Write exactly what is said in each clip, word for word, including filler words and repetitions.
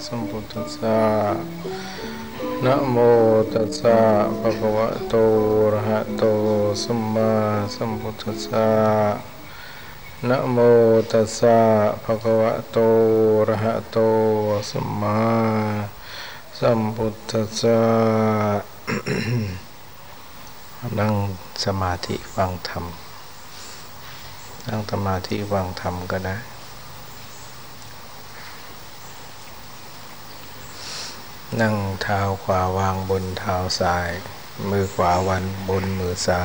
สัมพุทธัสสะนะโมตัสสะภะคะวะโตอะระหะโตสัมมาสัมพุทธัสสะนะโมตัสสะภะคะวะโตอะระหะโตสัมมาสัมพุทธัสสะ นั่งสมาธิฟังธรรมนั่งสมาธิฟังธรรมก็ได้นั่งเท้าขวาวางบนเท้าซ้ายมือขวาวันบนมือซ้า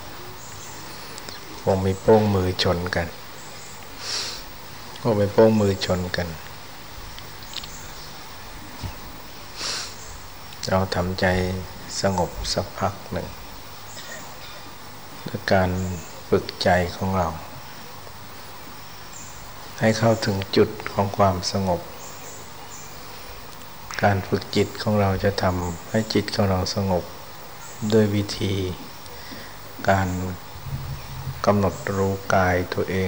ยวงมีโป้งมือชนกันวงมีโป้งมือชนกันเราทำใจสงบสักพักหนึ่งด้วยการฝึกใจของเราให้เข้าถึงจุดของความสงบการฝึกจิตของเราจะทำให้จิตของเราสงบด้วยวิธีการกำหนดรู้กายตัวเอง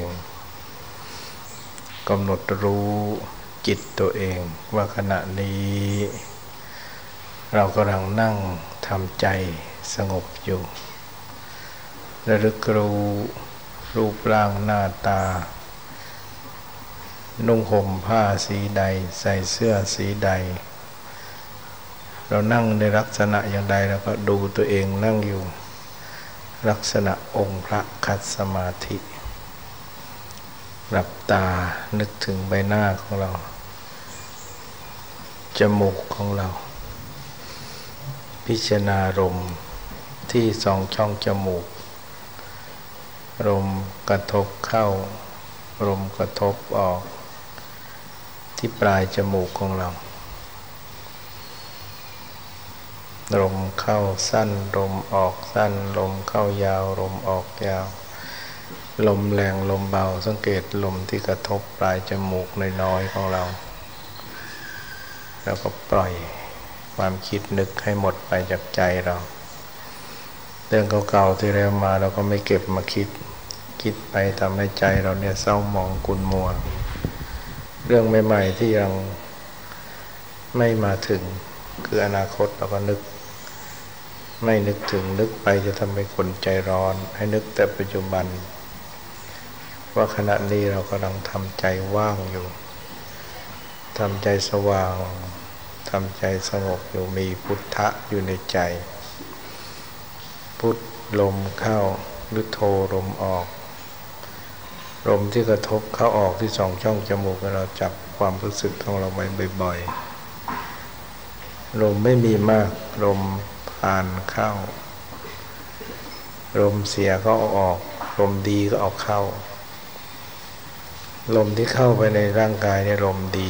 กำหนดรู้จิตตัวเองว่าขณะนี้เรากำลังนั่งทำใจสงบอยู่ระลึกรู้รูปร่างหน้าตานุ่งห่มผ้าสีใดใส่เสื้อสีใดเรานั่งในลักษณะอย่างใดเราก็ดูตัวเองนั่งอยู่ลักษณะองค์พระคัดสมาธิหลับตานึกถึงใบหน้าของเราจมูกของเราพิจารณาลมที่สองช่องจมูกลมกระทบเข้าลมกระทบออกที่ปลายจมูกของเราลมเข้าสั้นลมออกสั้นลมเข้ายาวลมออกยาวลมแรงลมเบาสังเกตลมที่กระทบปลายจมูกน้อยๆของเราแล้วก็ปล่อยความคิดนึกให้หมดไปจากใจเราเรื่องเก่าๆที่แล้วมาเราก็ไม่เก็บมาคิดคิดไปทำให้ใจเราเนี่ยเศร้าหมองขุ่นมัวเรื่องใหม่ๆที่ยังไม่มาถึงคืออนาคตเราก็นึกไม่นึกถึงนึกไปจะทำให้คนใจร้อนให้นึกแต่ปัจจุบันว่าขณะนี้เรากำลังทำใจว่างอยู่ทำใจสว่างทำใจสงบอยู่มีพุทธะอยู่ในใจพุทลมเข้าหรือโทลมออกลมที่กระทบเข้าออกที่สองช่องจมูกเราจับความรู้สึกของเราไว้บ่อยๆลมไม่มีมากลมผ่านเข้าลมเสียก็เอาออกลมดีก็เอาเข้าลมที่เข้าไปในร่างกายเนี่ยลมดี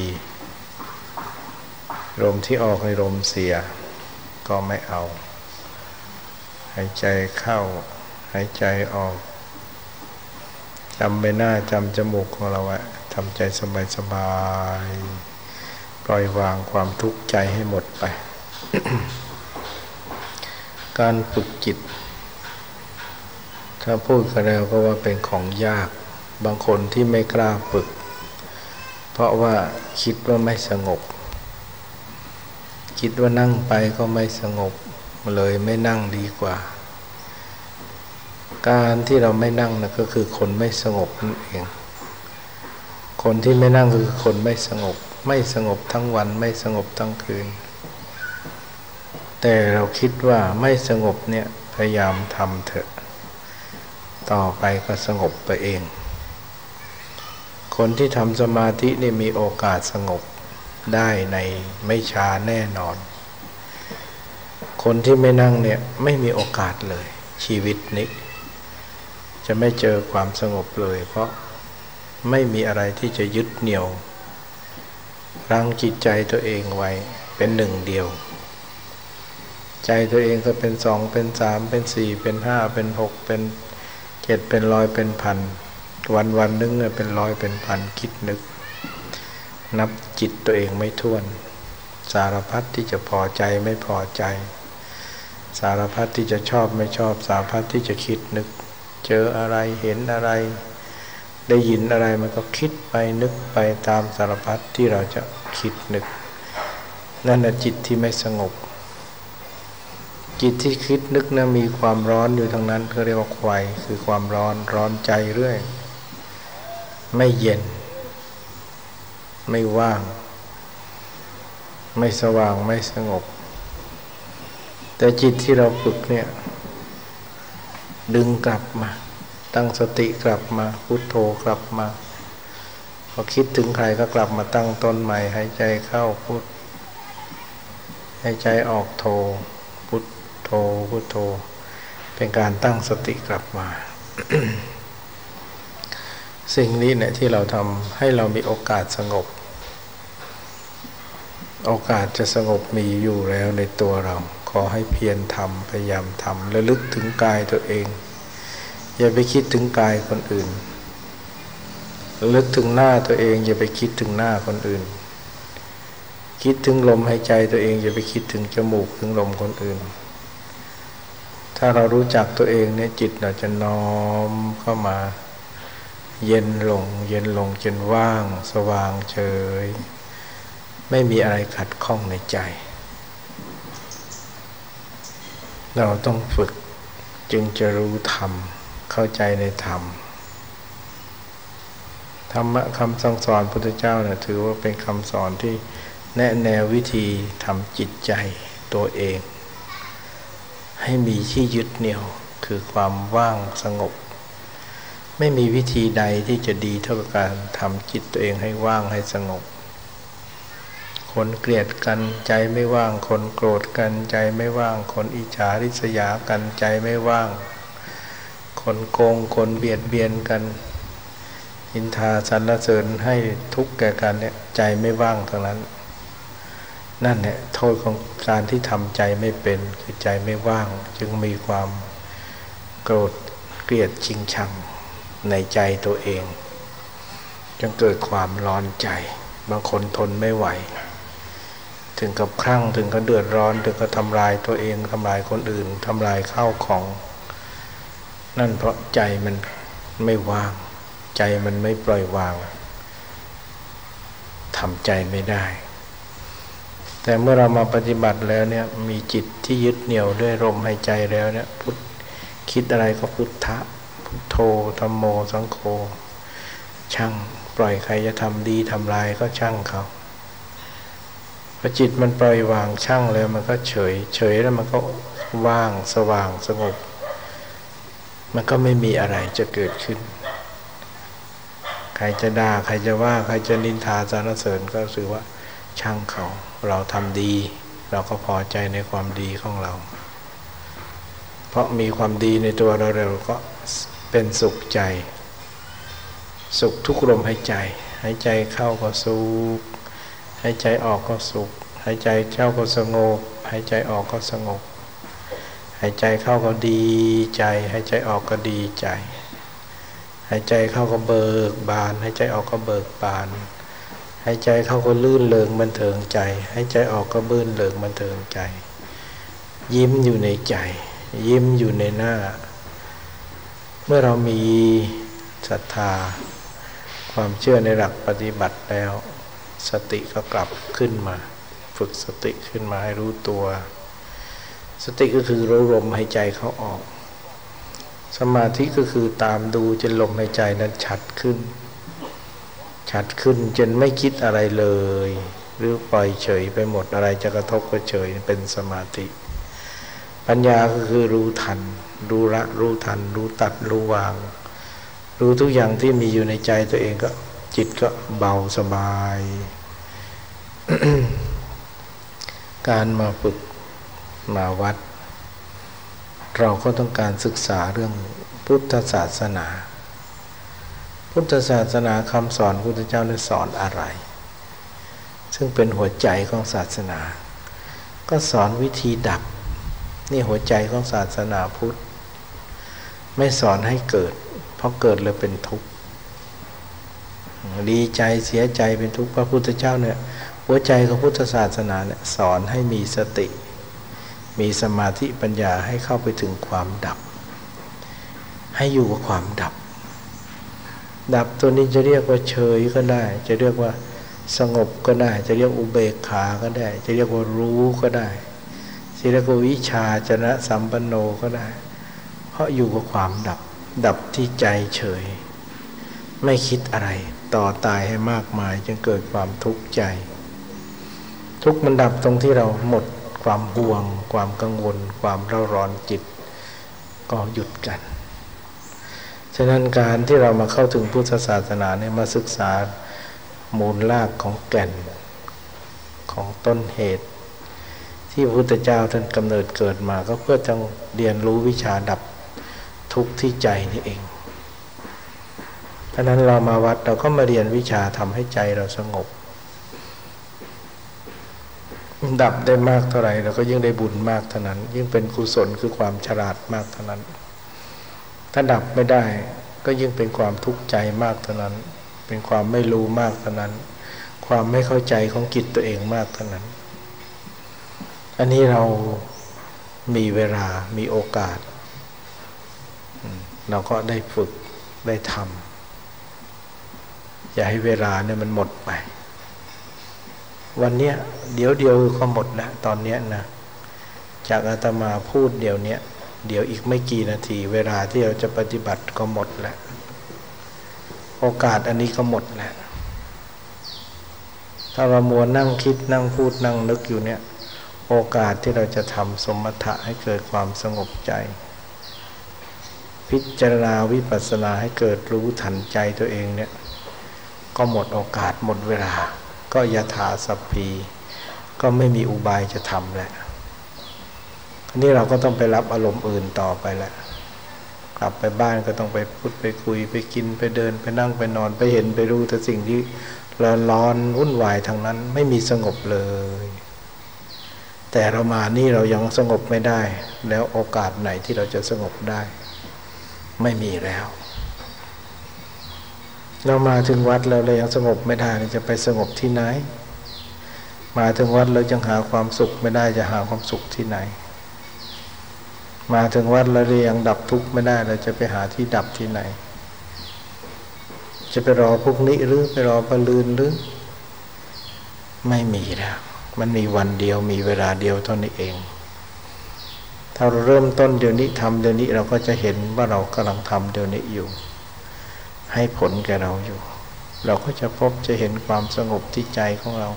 ลมที่ออกในลมเสียก็ไม่เอาหายใจเข้าหายใจออกจำใบหน้าจำจมูกของเราไว้ทำใจสบายๆปล่อยวางความทุกข์ใจให้หมดไป การฝึกจิตถ้าพูดกันแล้วก็ว่าเป็นของยากบางคนที่ไม่กล้าฝึกเพราะว่าคิดว่าไม่สงบคิดว่านั่งไปก็ไม่สงบเลยไม่นั่งดีกว่าการที่เราไม่นั่งนะก็คือคนไม่สงบนั่นเองคนที่ไม่นั่งคือคนไม่สงบไม่สงบทั้งวันไม่สงบทั้งคืนแต่เราคิดว่าไม่สงบเนี่ยพยายามทำเถอะต่อไปก็สงบไปเองคนที่ทำสมาธินี่มีโอกาสสงบได้ในไม่ช้าแน่นอนคนที่ไม่นั่งเนี่ยไม่มีโอกาสเลยชีวิตนี้จะไม่เจอความสงบเลยเพราะไม่มีอะไรที่จะยึดเหนี่ยวรั้งจิตใจตัวเองไว้เป็นหนึ่งเดียวใจตัวเองก็เป็นสองเป็นสามเป็นสี่เป็นห้าเป็นหกเป็นเจ็ดเป็นร้อยเป็นพันวันวันนึงเนี่ยเป็นร้อยเป็นพันคิดนึกนับจิตตัวเองไม่ถ้วนสารพัดที่จะพอใจไม่พอใจสารพัดที่จะชอบไม่ชอบสารพัดที่จะคิดนึกเจออะไรเห็นอะไรได้ยินอะไรมันก็คิดไปนึกไปตามสารพัดที่เราจะคิดนึก เนั่นแหละจิตที่ไม่สงบจิตที่คิดนึกนะมีความร้อนอยู่ทั้งนั้นเขาเรียกว่าไฟคือความร้อนร้อนใจเรื่อยไม่เย็นไม่ว่างไม่สว่างไม่สงบแต่จิตที่เราฝึกเนี่ยดึงกลับมาตั้งสติกลับมาพุทโธกลับมาพอคิดถึงใครก็กลับมาตั้งต้นใหม่หายใจเข้าพุทหายใจออกโธพุทโธพุทโธเป็นการตั้งสติกลับมา สิ่งนี้เนี่ยที่เราทำให้เรามีโอกาสสงบโอกาสจะสงบมีอยู่แล้วในตัวเราขอให้เพียรทำพยายามทำระลึกถึงกายตัวเองอย่าไปคิดถึงกายคนอื่นระลึกถึงหน้าตัวเองอย่าไปคิดถึงหน้าคนอื่นคิดถึงลมหายใจตัวเองอย่าไปคิดถึงจมูกถึงลมคนอื่นถ้าเรารู้จักตัวเองเนี่ยจิตเราจะน้อมเข้ามาเย็นลงเย็นลงจนว่างสว่างเฉยไม่มีอะไรขัดข้องในใจเราต้องฝึกจึงจะรู้ธรรมเข้าใจในธรรมธรรมะคำสั่งสอนพุทธเจ้าเนี่ยถือว่าเป็นคำสอนที่แนะแนววิธีทำจิตใจตัวเองให้มีที่ยึดเหนี่ยวคือความว่างสงบไม่มีวิธีใดที่จะดีเท่ากับการทำจิตตัวเองให้ว่างให้สงบคนเกลียดกันใจไม่ว่างคนโกรธกันใจไม่ว่างคนอิจฉาริษยากันใจไม่ว่างคนโกงคนเบียดเบียนกันนินทาสรรเสริญให้ทุกข์แก่กันเนี่ยใจไม่ว่างทั้งนั้นนั่นเนี่ยโทษของการที่ทำใจไม่เป็นคือใจไม่ว่างจึงมีความโกรธเกลียดชิงชังในใจตัวเองจึงเกิดความร้อนใจบางคนทนไม่ไหวถึงกับคลั่งถึงกับเดือดร้อนถึงกับทำลายตัวเองทำลายคนอื่นทำลายข้าวของนั่นเพราะใจมันไม่ว่างใจมันไม่ปล่อยวางทำใจไม่ได้แต่เมื่อเรามาปฏิบัติแล้วเนี่ยมีจิตที่ยึดเหนี่ยวด้วยลมหายใจแล้วเนี่ยพุทธคิดอะไรก็พุทธะพุทโธธัมโมสังโฆช่างปล่อยใครจะทำดีทำลายก็ช่างเขาพอจิตมันปล่อยวางช่างแล้วมันก็เฉยเฉยแล้วมันก็ว่างสว่างสงบมันก็ไม่มีอะไรจะเกิดขึ้นใครจะด่าใครจะว่าใครจะนินทาสรรเสริญก็ถือว่าช่างเขาเราทำดีเราก็พอใจในความดีของเราเพราะมีความดีในตัวเราเราก็เป็นสุขใจสุขทุกลมหายใจหายใจเข้าก็สุขหายใจออกก็สุขหายใจเข้าก็สงบหายใจออกก็สงบหายใจเข้าก็ดีใจหายใจออกก็ดีใจหายใจเข้าก็เบิกบานหายใจออกก็เบิกบานหายใจเข้าก็ลื่นเริงบันเทิงใจหายใจออกก็บื้นเริงบันเทิงใจยิ้มอยู่ในใจยิ้มอยู่ในหน้าเมื่อเรามีศรัทธาความเชื่อในหลักปฏิบัติแล้วสติก็กลับขึ้นมาฝึกสติขึ้นมาให้รู้ตัวสติก็คือรู้ลมหายใจเข้าออกสมาธิก็คือตามดูจนลมหายใจนั้นชัดขึ้นชัดขึ้นจนไม่คิดอะไรเลยหรือปล่อยเฉยไปหมดอะไรจะกระทบก็เฉยเป็นสมาธิปัญญาก็คือรู้ทันรู้ละรู้ทันรู้ตัดรู้วางรู้ทุกอย่างที่มีอยู่ในใจตัวเองก็จิตก็เบาสบาย การมาฝึกมาวัดเราก็ต้องการศึกษาเรื่องพุทธศาสนาพุทธศาสนาคำสอนพุทธเจ้าได้สอนอะไรซึ่งเป็นหัวใจของศาสนาก็สอนวิธีดับนี่หัวใจของศาสนาพุทธไม่สอนให้เกิดเพราะเกิดแล้วเป็นทุกข์ดีใจเสียใจเป็นทุกข์พระพุทธเจ้าเนี่ยหัวใจของพุทธศาสนาเนี่ยสอนให้มีสติมีสมาธิปัญญาให้เข้าไปถึงความดับให้อยู่กับความดับดับตัวนี้จะเรียกว่าเฉยก็ได้จะเรียกว่าสงบก็ได้จะเรียกอุเบกขาก็ได้จะเรียกว่ารู้ก็ได้จะเรียกว่าวิชาจนะสัมปันโนก็ได้เพราะอยู่กับความดับดับที่ใจเฉยไม่คิดอะไรต่อตายให้มากมายจึงเกิดความทุกข์ใจทุกข์มันดับตรงที่เราหมดความห่วงความกังวลความเร่าร้อนจิตก็หยุดกันฉะนั้นการที่เรามาเข้าถึงพุทธศาสนาเนี่ยมาศึกษามูลรากของแก่นของต้นเหตุที่พระพุทธเจ้าท่านกำเนิดเกิดมาก็เพื่อจะเรียนรู้วิชาดับทุกข์ที่ใจนี่เองเพราะนั้นเรามาวัดเราก็มาเรียนวิชาทำให้ใจเราสงบดับได้มากเท่าไหร่เราก็ยิ่งได้บุญมากเท่านั้นยิ่งเป็นกุศลคือความฉลาดมากเท่านั้นถ้าดับไม่ได้ก็ยิ่งเป็นความทุกข์ใจมากเท่านั้นเป็นความไม่รู้มากเท่านั้นความไม่เข้าใจของจิตตัวเองมากเท่านั้นอันนี้เรามีเวลามีโอกาสเราก็ได้ฝึกได้ทำอย่าให้เวลาเนี่ยมันหมดไปวันเนี้ยเดี๋ยวเดียวก็หมดแล้วตอนเนี้ยนะจากอาตมาพูดเดี๋ยวเนี้ยเดี๋ยวอีกไม่กี่นาทีเวลาที่เราจะปฏิบัติก็หมดแล้วโอกาสอันนี้ก็หมดแล้วถ้าเรามัวนั่งคิดนั่งพูดนั่งนึกอยู่เนี่ยโอกาสที่เราจะทำสมถะให้เกิดความสงบใจพิจารณาวิปัสสนาให้เกิดรู้ทันใจตัวเองเนี่ยก็หมดโอกาสหมดเวลาก็ยถาสัพพีก็ไม่มีอุบายจะทำแล้วอันนี้เราก็ต้องไปรับอารมณ์อื่นต่อไปแหละกลับไปบ้านก็ต้องไปพูดไปคุยไปกินไปเดินไปนั่งไปนอนไปเห็นไปรู้แต่สิ่งที่ร้อนวุ่นวายทางนั้นไม่มีสงบเลยแต่เรามานี่เรายังสงบไม่ได้แล้วโอกาสไหนที่เราจะสงบได้ไม่มีแล้วเรามาถึงวัดเราเลยยังสงบไม่ได้จะไปสงบที่ไหนมาถึงวัดเรายังหาความสุขไม่ได้จะหาความสุขที่ไหนมาถึงวัดเราเลยยังดับทุกข์ไม่ได้เราจะไปหาที่ดับที่ไหนจะไปรอพวกนี้หรือไปรอปลืนหรือไม่มีแล้วมันมีวันเดียวมีเวลาเดียวเท่านี้เองถ้าเราเริ่มต้นเดี๋ยวนี้ทำเดี๋ยวนี้เราก็จะเห็นว่าเรากำลังทำเดี๋ยวนี้อยู่ให้ผลแก่เราอยู่เราก็จะพบจะเห็นความสงบที่ใจของเรา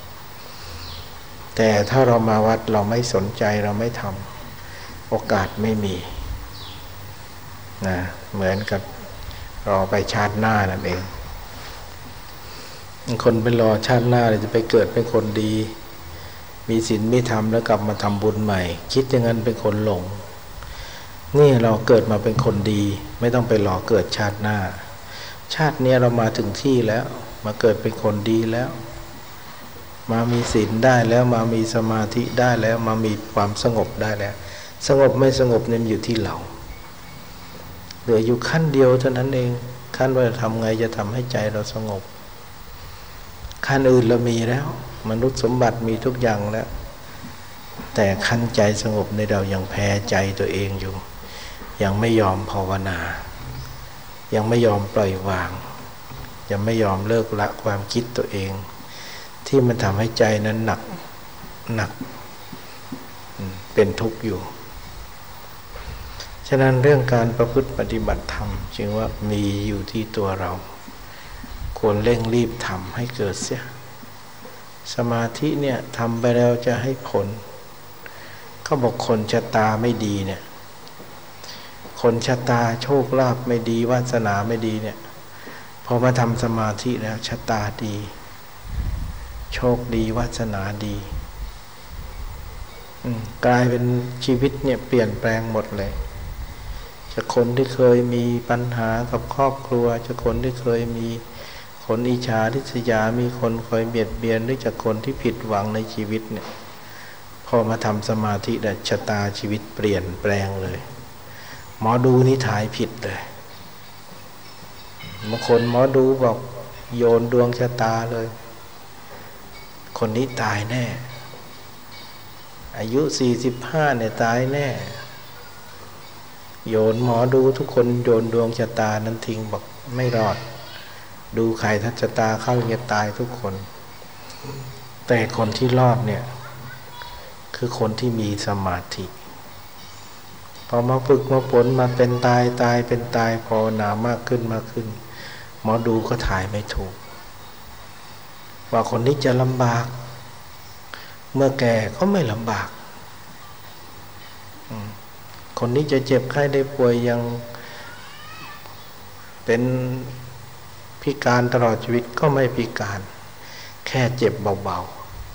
แต่ถ้าเรามาวัดเราไม่สนใจเราไม่ทำโอกาสไม่มีนะเหมือนกับรอไปชาติหน้านั่นเองคนไปรอชาติหน้าเลยจะไปเกิดเป็นคนดีมีศีลมีธรรมแล้วกลับมาทำบุญใหม่คิดอย่างนั้นเป็นคนหลงนี่เราเกิดมาเป็นคนดีไม่ต้องไปรอเกิดชาติหน้าชาตินี้เรามาถึงที่แล้วมาเกิดเป็นคนดีแล้วมามีศีลได้แล้วมามีสมาธิได้แล้วมามีความสงบได้แล้วสงบไม่สงบเนี่ยอยู่ที่เราเหลืออยู่ขั้นเดียวเท่านั้นเองขั้นว่าทำไงจะทำให้ใจเราสงบขั้นอื่นเรามีแล้วมนุษย์สมบัติมีทุกอย่างแล้วแต่ขั้นใจสงบในเรายังแพ้ใจตัวเองอยู่ยังไม่ยอมภาวนายังไม่ยอมปล่อยวางยังไม่ยอมเลิกละความคิดตัวเองที่มันทำให้ใจนั้นหนักหนักเป็นทุกข์อยู่ฉะนั้นเรื่องการประพฤติปฏิบัติธรรมจึงว่ามีอยู่ที่ตัวเราควรเร่งรีบทำให้เกิดเสียสมาธิเนี่ยทำไปแล้วจะให้ผลเขาบอกคนชะตาไม่ดีเนี่ยคนชะตาโชคลาภไม่ดีวาสนาไม่ดีเนี่ยพอมาทำสมาธิแล้วชะตาดีโชคดีวาสนาดีกลายเป็นชีวิตเนี่ยเปลี่ยนแปลงหมดเลยจากคนที่เคยมีปัญหากับครอบครัวจากคนที่เคยมีคนอิจฉาริษยามีคนคอยเบียดเบียนหรือจากคนที่ผิดหวังในชีวิตเนี่ยพอมาทำสมาธิแล้วชะตาชีวิตเปลี่ยนแปลงเลยหมอดูนี่ถ่ายผิดเลยบางคนหมอดูบอกโยนดวงชะตาเลยคนนี้ตายแน่อายุสี่สิบห้าเนี่ยตายแน่โยนหมอดูทุกคนโยนดวงชะตานั้นทิ้งบอกไม่รอดดูใครถ้าชะตาเข้าจะตายทุกคนแต่คนที่รอดเนี่ยคือคนที่มีสมาธิพอมาฝึกมาฝนมาเป็นตายตายเป็นตายพอหนามากขึ้นมากขึ้นหมอดูก็ถ่ายไม่ถูกว่าคนนี้จะลำบากเมื่อแก่ก็ไม่ลำบากคนนี้จะเจ็บไข้ได้ป่วยยังเป็นพิการตลอดชีวิตก็ไม่พิการแค่เจ็บเบา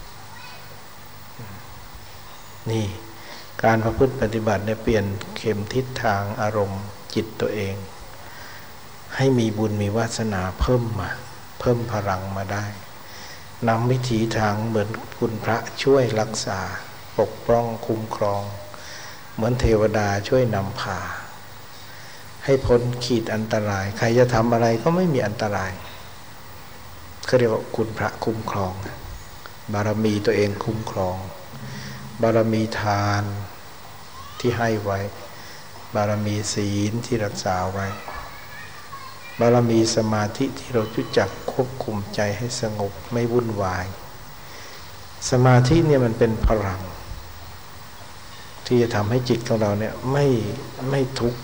ๆนี่การประพฤติปฏิบัติเนี่ยเปลี่ยนเข็มทิศทางอารมณ์จิตตัวเองให้มีบุญมีวาสนาเพิ่มมาเพิ่มพลังมาได้นำวิถีทางเหมือนคุณพระช่วยรักษาปกป้องคุ้มครองเหมือนเทวดาช่วยนำพาให้พ้นขีดอันตรายใครจะทำอะไรก็ไม่มีอันตรายเขาเรียกว่าคุณพระคุ้มครองบารมีตัวเองคุ้มครองบารมีทานที่ให้ไว้บารมีศีลที่รักษาไว้บารมีสมาธิที่เรารู้จักควบคุมใจให้สงบไม่วุ่นวายสมาธิเนี่ยมันเป็นพลังที่จะทำให้จิตของเราเนี่ยไม่ไม่ทุกข์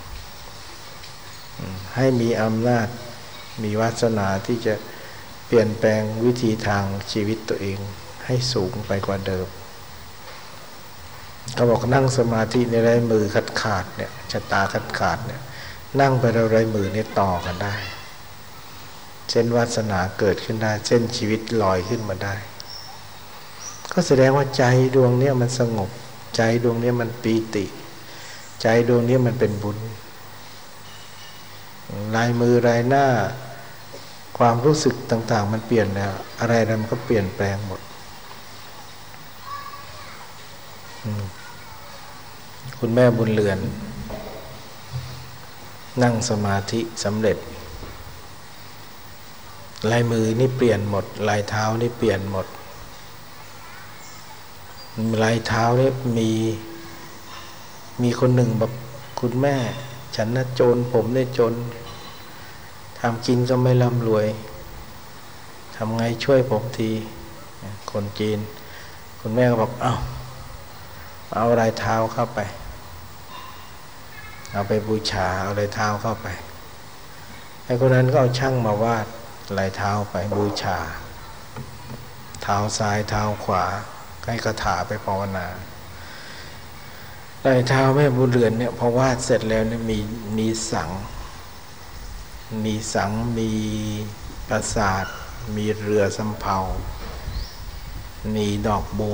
ให้มีอำนาจมีวาสนาที่จะเปลี่ยนแปลงวิธีทางชีวิตตัวเองให้สูงไปกว่าเดิมเขาบอกนั่งสมาธิในไรมือขาดขาดเนี่ยชะตาขาดขาดเนี่ยนั่งไปเราไรมือเนี่ยต่อกันได้เส้นวาสนาเกิดขึ้นได้เส้นชีวิตลอยขึ้นมาได้ก็แสดงว่าใจดวงเนี้ยมันสงบใจดวงเนี้ยมันปีติใจดวงเนี้ยมันเป็นบุญลายมือลายหน้าความรู้สึกต่างๆมันเปลี่ยนแล้วอะไรๆมันก็เปลี่ยนแปลงหมดคุณแม่บุญเรือนนั่งสมาธิสำเร็จลายมือนี่เปลี่ยนหมดลายเท้านี่เปลี่ยนหมดลายเท้านี่มีมีคนหนึ่งบอกคุณแม่ฉันน่ะจนผมได้จนทำกินก็ไม่ร่ำรวยทำไงช่วยผมทีคนจีนคุณแม่ก็บอกเอาเอาลายเท้าเข้าไปเอาไปบูชาเอาลายเท้าเข้าไปไอ้คนนั้นก็เอาช่างมาวาดลายเท้าไปบูชาเท้าซ้ายเท้าขวาให้คาถาไปภาวนาลายเท้าแม่บุญเรือนเนี่ยพอวาดเสร็จแล้วเนี่ยมีมีสังมีสังมีปราสาทมีเรือสำเภามีดอกบัว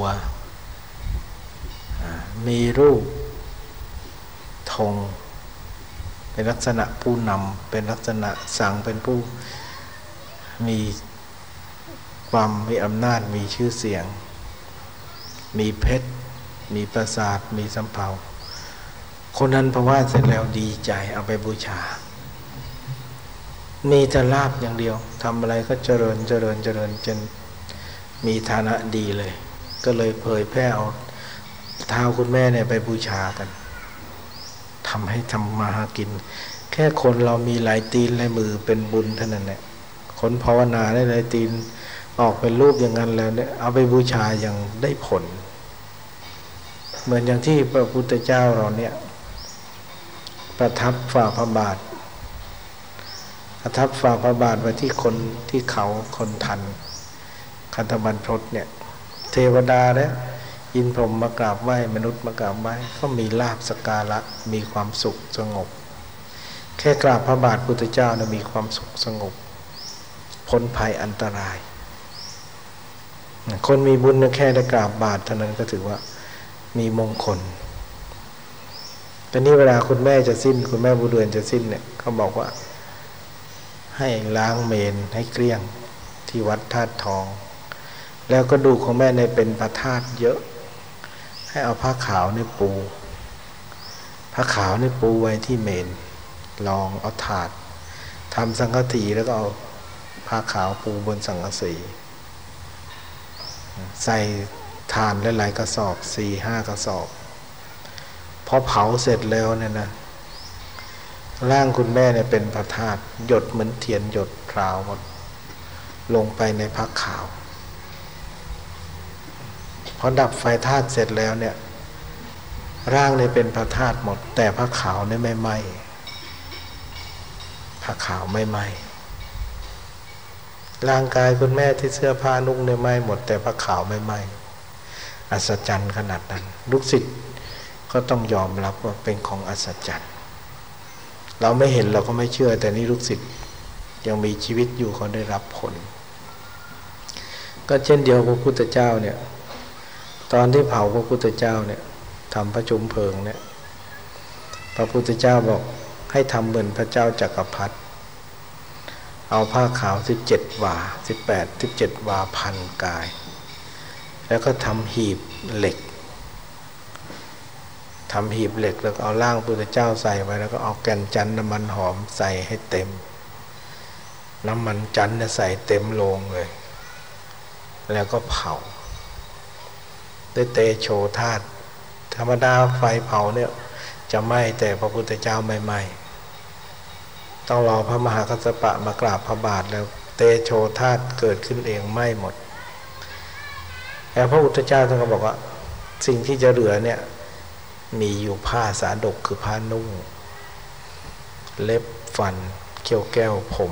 มีรูปธงเป็นลักษณะผู้นำเป็นลักษณะสังเป็นผู้มีความมีอำนาจมีชื่อเสียงมีเพชรมีปราสาทมีสำเภาคนนั้นพอวาดเสร็จแล้วดีใจเอาไปบูชามีแต่ลาภอย่างเดียวทำอะไรก็เจริญเจริญเจริญจนมีฐานะดีเลยก็เลยเผยแพร่เอาเท้าคุณแม่เนี่ยไปบูชากันทำให้ทำมาหากินแค่คนเรามีหลายตีนหลายมือเป็นบุญเท่านั้นแหละคนภาวนาได้หลายตีนออกเป็นรูปอย่างนั้นแล้วเนี่ยเอาไปบูชาอย่างได้ผลเหมือนอย่างที่พระพุทธเจ้าเราเนี่ยประทับฝ่าพระบาทประทับฝ่าพระบาทไว้ที่คนที่เขาคนทันคันธบรรพตเนี่ยเทวดาและอินพรหมมากราบไหว้มนุษย์มากราบไหว้ก็มีลาภสักการะมีความสุขสงบแค่กราบพระบาทพุทธเจ้าเนี่ยมีความสุขสงบพ้นภัยอันตรายคนมีบุญแค่ได้กราบบาทเท่านั้นก็ถือว่ามีมงคลแต่นี่เวลาคุณแม่จะสิ้นคุณแม่บุญเรือนจะสิ้นเนี่ยเขาบอกว่าให้ล้างเมนให้เกลี้ยงที่วัดธาตุทองแล้วก็ดูของแม่ในเป็นพระธาตุเยอะให้เอาผ้าขาวในปูผ้าขาวในปูไว้ที่เมนลองเอาถาดทำสังฆทีแล้วก็เอาผ้าขาวปูบนสังฆสีใส่ถ่านหลายๆกระสอบสี่ห้ากระสอบพอเผาเสร็จแล้วเนี่ยนะร่างคุณแม่เนี่ยเป็นพระธาตุหยดเหมือนเทียนหยดพราวหมดลงไปในผ้าขาวอดับไฟธาตุเสร็จแล้วเนี่ยร่างเนี่ยเป็นพระธาตุหมดแต่พระขาวเนี่ยไม่ไหม้พระขาวไม่ไหม้ร่างกายคุณแม่ที่เสื้อผ้านุ่งเนี่ยไหม้หมดแต่พระขาวไม่ไหม้อัศจรรย์ขนาดนั้นลูกศิษย์ก็ต้องยอมรับว่าเป็นของอัศจรรย์เราไม่เห็นเราก็ไม่เชื่อแต่นี่ลูกศิษย์ยังมีชีวิตอยู่เขาได้รับผลก็เช่นเดียวพระพุทธเจ้าเนี่ยตอนที่เผาพระพุทธเจ้าเนี่ยทำพระจุมเพลิงเนี่ยพระพุทธเจ้าบอกให้ทำเหมือนพระเจ้าจักรพรรดิเอาผ้าขาวสิบเจ็ดวาสิบแปดสิบเจ็ดวาพันกายแล้วก็ทำหีบเหล็กทำหีบเหล็กแล้วก็เอาร่างพระพุทธเจ้าใส่ไว้แล้วก็เอาแก่นจันทร์น้ำมันหอมใส่ให้เต็มน้ำมันจันทร์เนี่ยใส่เต็มโลงเลยแล้วก็เผาด้วยเตโชธาตุธรรมดาไฟเผาเนี่ยจะไหม้แต่พระพุทธเจ้าไม่ไหม้ต้องรอพระมหากัสสปะมากราบพระบาทแล้วเตโชธาตุเกิดขึ้นเองไหม้หมดแต่พระพุทธเจ้าท่านก็บอกว่าสิ่งที่จะเหลือเนี่ยมีอยู่ผ้าสาดกคือผ้านุ่งเล็บฟันเขี้ยวแก้วผม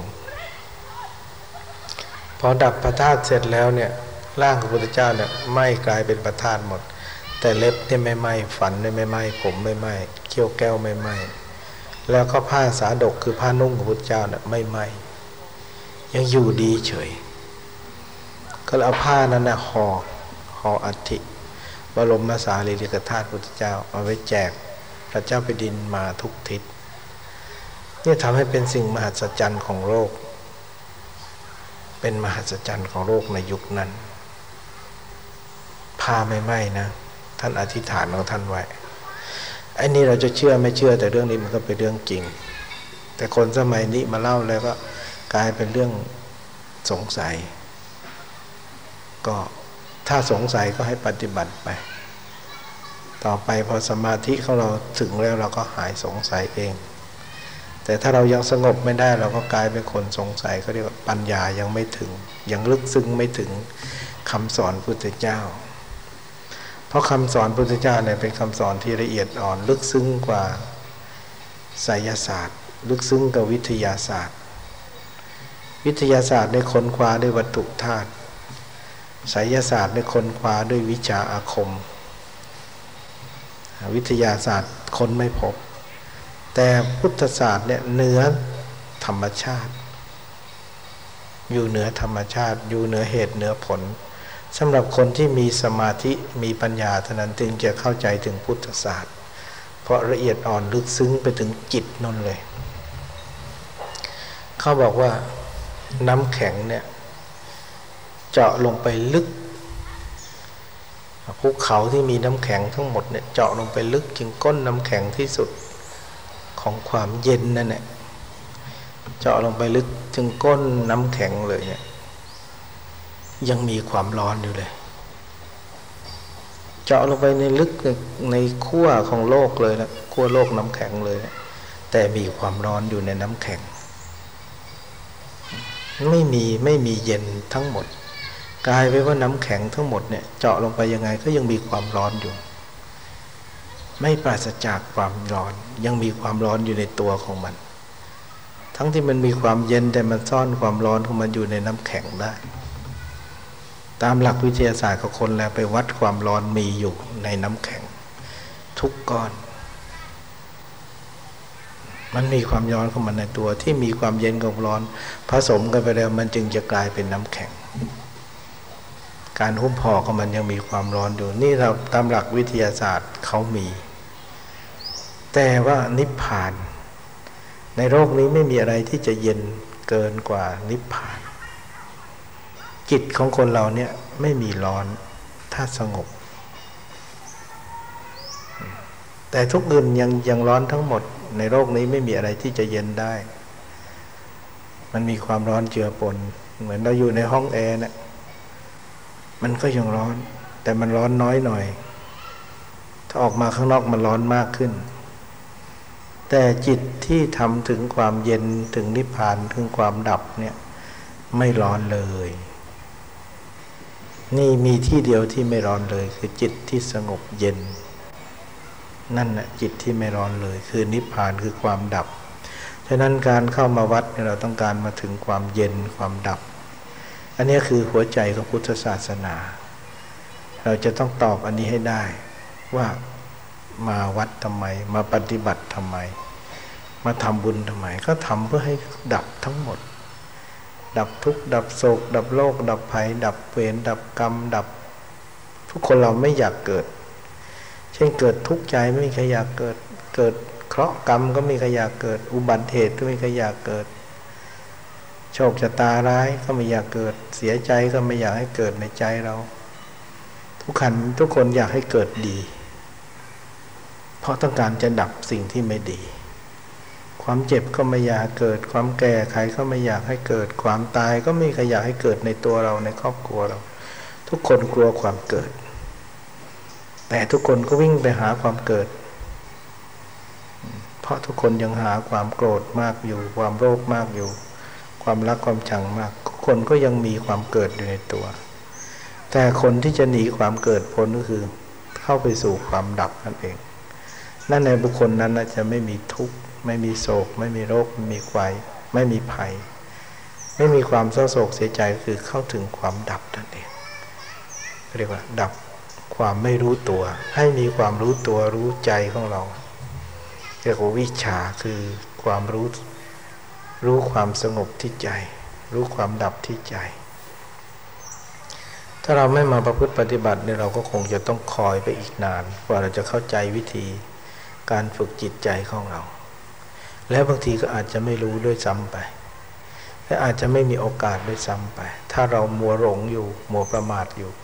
พอดับพระธาตุเสร็จแล้วเนี่ยร่างของพระพุทธเจ้าเนี่ยไหม้กลายเป็นพระธาตุหมดแต่เล็บเนี่ยไม่ไหม้ฟันเนี่ยไม่ไหม้ผมไม่ไหม้เขี้ยวแก้วไม่ไหม้แล้วก็ผ้าสาดกคือผ้านุ่งของพระพุทธเจ้าเนี่ยไม่ไหม้ยังอยู่ดีเฉยก็เลยเอาผ้านั้นนะห่อห่ออัฐิบรมสารีริกธาตุพุทธเจ้าเอาไว้แจกพระเจ้าแผ่นดินมาทุกทิศนี่ทำให้เป็นสิ่งมหัศจรรย์ของโลกเป็นมหัศจรรย์ของโลกในยุคนั้นผ้าไม่ไหม้นะท่านอธิษฐานของท่านไว้ไอ้นี่เราจะเชื่อไม่เชื่อแต่เรื่องนี้มันก็เป็นเรื่องจริงแต่คนสมัยนี้มาเล่าแล้วก็กลายเป็นเรื่องสงสัยก็ถ้าสงสัยก็ให้ปฏิบัติไปต่อไปพอสมาธิของเราถึงแล้วเราก็หายสงสัยเองแต่ถ้าเรายังสงบไม่ได้เราก็กลายเป็นคนสงสัยเขาเรียกว่าปัญญายังไม่ถึงยังลึกซึ้งไม่ถึงคำสอนพุทธเจ้าเพราะคำสอนพุทธเจ้าเนี่ยเป็นคำสอนที่ละเอียดอ่อนลึกซึ้งกว่าไสยศาสตร์ลึกซึ้งกว่าวิทยาศาสตร์วิทยาศาสตร์ได้ค้นคว้าด้วยวัตถุธาตุไสยศาสตร์ได้ค้นคว้าด้วยวิชาอาคมวิทยาศาสตร์ค้นไม่พบแต่พุทธศาสตร์เนี่ยเหนือธรรมชาติอยู่เหนือธรรมชาติอยู่เหนือเหตุเหนือผลสำหรับคนที่มีสมาธิมีปัญญาเท่านั้นจึงจะเข้าใจถึงพุทธศาสตร์เพราะละเอียดอ่อนลึกซึ้งไปถึงจิตนั่นเลยเขาบอกว่าน้ำแข็งเนี่ยเจาะลงไปลึกภูเขาที่มีน้ำแข็งทั้งหมดเนี่ยเจาะลงไปลึกถึงก้นน้ำแข็งที่สุดของความเย็นนั่นแหละเจาะลงไปลึกถึงก้นน้ำแข็งเลยเนี่ยยังมีความร้อนอยู่เลยเจาะลงไปในลึกในขั้วของโลกเลยนะขั้วโลกน้ำแข็งเลยนะแต่มีความร้อนอยู่ในน้ำแข็งไม่มีไม่มีเย็นทั้งหมดกลายไปว่าน้ำแข็งทั้งหมดเนี่ยเจาะลงไปยังไงก็ยังมีความร้อนอยู่ไม่ปราศจากความร้อนยังมีความร้อนอยู่ในตัวของมันทั้งที่มันมีความเย็นแต่มันซ่อนความร้อนของมันอยู่ในน้ำแข็งได้ตามหลักวิทยาศาสตร์ของคนแล้วไปวัดความร้อนมีอยู่ในน้ำแข็งทุกก้อนมันมีความร้อนของมันในตัวที่มีความเย็นกับร้อนผสมกันไปแล้วมันจึงจะกลายเป็นน้ำแข็งการหุ้มห่อของมันยังมีความร้อนอยู่นี่เราตามหลักวิทยาศาสตร์เขามีแต่ว่านิพพานในโลกนี้ไม่มีอะไรที่จะเย็นเกินกว่านิพพานจิตของคนเราเนี่ยไม่มีร้อนถ้าสงบแต่ทุกอื่นยังยังร้อนทั้งหมดในโลกนี้ไม่มีอะไรที่จะเย็นได้มันมีความร้อนเจือปนเหมือนเราอยู่ในห้องแอร์เนี่ยมันก็ยังร้อนแต่มันร้อนน้อยหน่อยถ้าออกมาข้างนอกมันร้อนมากขึ้นแต่จิตที่ทำถึงความเย็นถึงนิพพานถึงความดับเนี่ยไม่ร้อนเลยนี่มีที่เดียวที่ไม่ร้อนเลยคือจิตที่สงบเย็นนั่นแหละจิตที่ไม่ร้อนเลยคือนิพพานคือความดับฉะนั้นการเข้ามาวัดเราต้องการมาถึงความเย็นความดับอันนี้คือหัวใจของพุทธศาสนาเราจะต้องตอบอันนี้ให้ได้ว่ามาวัดทำไมมาปฏิบัติทำไมมาทำบุญทำไมก็ทำเพื่อให้ดับทั้งหมดดับทุกข์ดับโศกดับโรคดับภัยดับเวรดับกรรมดับทุกคนเราไม่อยากเกิดเช่นเกิดทุกข์ใจไม่มีใครอยากเกิดเกิดเคราะห์กรรมก็ไม่มีใครอยากเกิดอุบัติเหตุก็ไม่มีใครอยากเกิดโชคชะตาร้ายก็ไม่อยากเกิดเสียใจก็ไม่อยากให้เกิดในใจเราทุกขันทุกคนอยากให้เกิดดีเพราะต้องการจะดับสิ่งที่ไม่ดีความเจ็บก็ไม่อยากเกิดความแก่ใครก็ไม่อยากให้เกิดความตายก็ไม่มีใครอยากให้เกิดในตัวเราในครอบครัวเราทุกคนกลัวความเกิดแต่ทุกคนก็วิ่งไปหาความเกิดเพราะทุกคนยังหาความโกรธมากอยู่ความโลภมากอยู่ความรักความชังมากทุกคนก็ยังมีความเกิดอยู่ในตัวแต่คนที่จะหนีความเกิดพ้นก็คือเข้าไปสู่ความดับนั่นเองนั่นในบุคคลนั้นจะไม่มีทุกข์ไม่มีโศกไม่มีโรคไม่มีไฟไม่มีภัยไม่มีความเศร้าโศกเสียใจคือเข้าถึงความดับนั่นเองเรียกว่าดับความไม่รู้ตัวให้มีความรู้ตัวรู้ใจของเราเรียกว่าวิชาคือความรู้รู้ความสงบที่ใจรู้ความดับที่ใจถ้าเราไม่มาประพฤติปฏิบัติเนี่ยเราก็คงจะต้องคอยไปอีกนานกว่าเราจะเข้าใจวิธีการฝึกจิตใจของเราและบางทีก็อาจจะไม่รู้ด้วยซ้ำไปและอาจจะไม่มีโอกาสด้วยซ้ำไปถ้าเรามัวหลงอยู่มัวประมาทอยู่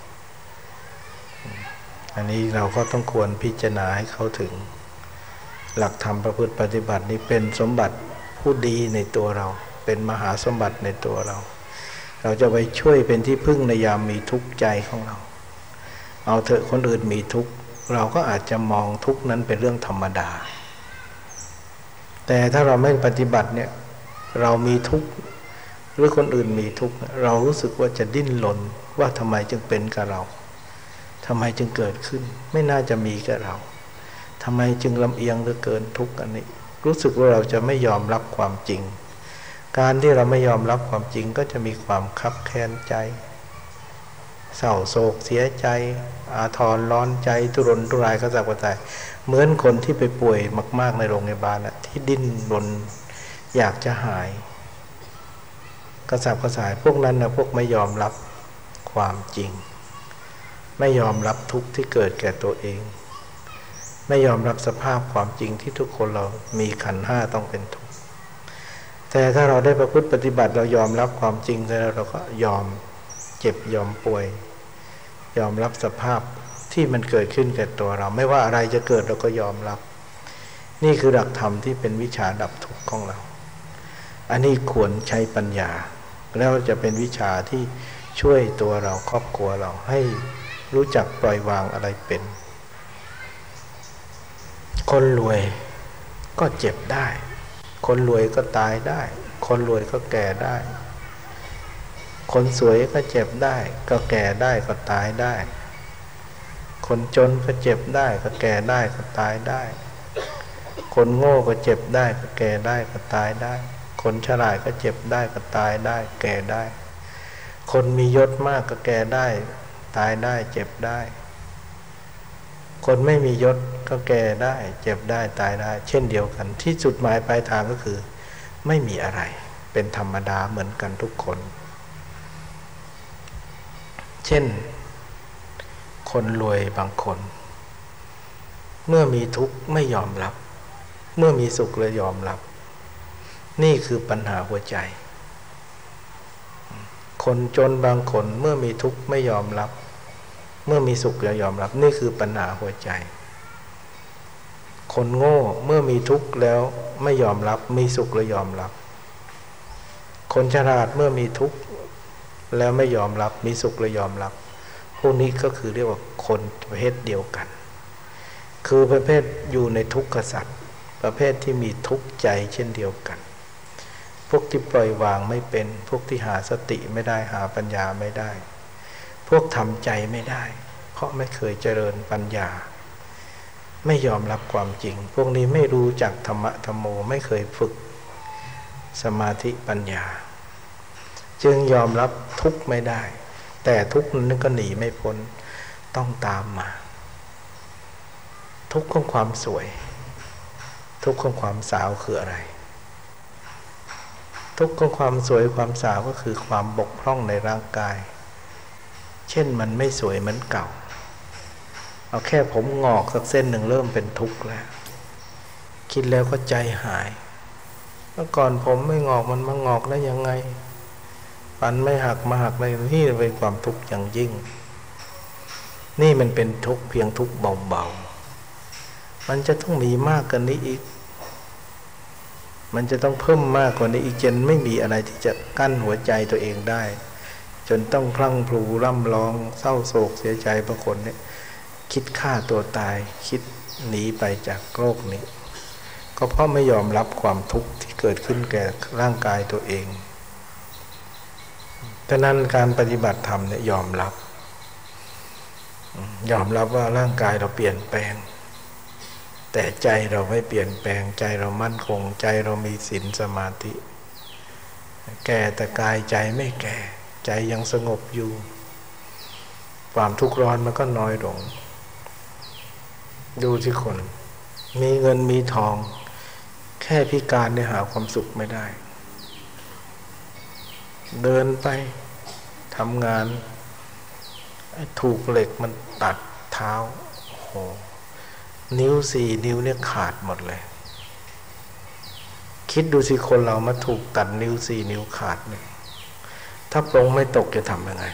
อันนี้เราก็ต้องควรพิจารณาให้เข้าถึงหลักธรรมประพฤติปฏิบัตินี้เป็นสมบัติผู้ดีในตัวเราเป็นมหาสมบัติในตัวเราเราจะไปช่วยเป็นที่พึ่งในยามมีทุกข์ใจของเราเอาเถอะคนอื่นมีทุกข์เราก็อาจจะมองทุกข์นั้นเป็นเรื่องธรรมดาแต่ถ้าเราไม่ปฏิบัติเนี่ยเรามีทุกข์หรือคนอื่นมีทุกข์เรารู้สึกว่าจะดิ้นรนว่าทำไมจึงเป็นกับเราทำไมจึงเกิดขึ้นไม่น่าจะมีกับเราทำไมจึงลำเอียงเหลือเกินทุกข์อันนี้รู้สึกว่าเราจะไม่ยอมรับความจริงการที่เราไม่ยอมรับความจริงก็จะมีความคับแค้นใจเศร้าโศกเสียใจอาทรร้อนใจทุรนทุรายกระสับกระส่ายเหมือนคนที่ไปป่วยมากๆในโรงพยาบาลนะที่ดิ้นรนอยากจะหายกระสับกระส่ายพวกนั้นนะพวกไม่ยอมรับความจริงไม่ยอมรับทุกข์ที่เกิดแก่ตัวเองไม่ยอมรับสภาพความจริงที่ทุกคนเรามีขันธ์ห้าต้องเป็นทุกข์แต่ถ้าเราได้ประพฤติปฏิบัติเรายอมรับความจริงแล้วเราก็ยอมเจ็บยอมป่วยยอมรับสภาพที่มันเกิดขึ้นแก่ตัวเราไม่ว่าอะไรจะเกิดเราก็ยอมรับนี่คือหลักธรรมที่เป็นวิชาดับทุกข์ของเราอันนี้ควรใช้ปัญญาแล้วจะเป็นวิชาที่ช่วยตัวเราครอบครัวเราให้รู้จักปล่อยวางอะไรเป็นคนรวยก็เจ็บได้คนรวยก็ตายได้คนรวยก็แก่ได้คนสวยก็เจ็บได้ก็แก่ได้ก็ตายได้คนจนก็เจ็บได้ก็แก่ได้ก็ตายได้คนโง่ก็เจ็บได้ก็แก่ได้ก็ตายได้คนฉลาดก็เจ็บได้ก็ตายได้แก่ได้คนมียศมากก็แก่ได้ตายได้เจ็บได้คนไม่มียศก็แก่ได้เจ็บได้ตายได้เช่นเดียวกันที่จุดหมายปลายทางก็คือไม่มีอะไรเป็นธรรมดาเหมือนกันทุกคนเช่นคนรวยบางคนเมื่อมีทุกข์ไม่ยอมรับเมื่อมีสุขเลยยอมรับนี่คือปัญหาหัวใจคนจนบางคนเมื่อมีทุกข์ไม่ยอมรับเมื่อมีสุขแล้วยอมรับนี่คือปัญหาหัวใจคนโง่เมื่อมีทุกข์แล้วไม่ยอมรับมีสุขแล้วยอมรับคนฉลาดเมื่อมีทุกข์แล้วไม่ยอมรับมีสุขแล้วยอมรับพวกนี้ก็คือเรียกว่าคนประเภทเดียวกันคือประเภทอยู่ในทุกขสัตว์ประเภทที่มีทุกข์ใจเช่นเดียวกันพวกที่ปล่อยวางไม่เป็นพวกที่หาสติไม่ได้หาปัญญาไม่ได้พพวกทำใจไม่ได้เพราะไม่เคยเจริญปัญญาไม่ยอมรับความจริงพวกนี้ไม่รู้จักธรรมะธรรมโมไม่เคยฝึกสมาธิปัญญาจึงยอมรับทุกข์ไม่ได้แต่ทุกข์นั้นก็หนีไม่พ้นต้องตามมาทุกข์ของความสวยทุกข์ของความสาวคืออะไรทุกข์ของความสวยความสาวก็คือความบกพร่องในร่างกายเช่นมันไม่สวยเหมือนเก่าเอาแค่ผมงอกสักเส้นหนึ่งเริ่มเป็นทุกข์แล้วคิดแล้วก็ใจหายเมื่อก่อนผมไม่งอกมันมางอกได้ยังไงฟันไม่หักมาหักเลยนี่เป็นความทุกข์อย่างยิ่งนี่มันเป็นทุกข์เพียงทุกข์เบาๆมันจะต้องมีมากกว่านี้อีกมันจะต้องเพิ่มมากกว่านี้อีกจนไม่มีอะไรที่จะกั้นหัวใจตัวเองได้จนต้องพลั่งพลูร่ำร้องเศร้าโศกเสียใจบางคนเนี่ยคิดฆ่าตัวตายคิดหนีไปจากโลกนี้ก็เพราะไม่ยอมรับความทุกข์ที่เกิดขึ้นแก่ร่างกายตัวเองดังนั้นการปฏิบัติธรรมเนี่ยยอมรับยอมรับว่าร่างกายเราเปลี่ยนแปลงแต่ใจเราไม่เปลี่ยนแปลงใจเรามั่นคงใจเรามีศีลสมาธิแก่แต่กายใจไม่แก่ใจยังสงบอยู่ความทุกข์ร้อนมันก็น้อยลงดูที่คนมีเงินมีทองแค่พิการเนี่ยหาความสุขไม่ได้เดินไปทำงานถูกเหล็กมันตัดเท้าโอ้โหนิ้วสี่นิ้วเนี่ยขาดหมดเลยคิดดูสิคนเรามาถูกตัดนิ้วสี่นิ้วขาดเนี่ยถ้าปรงไม่ตกจะทำยังไง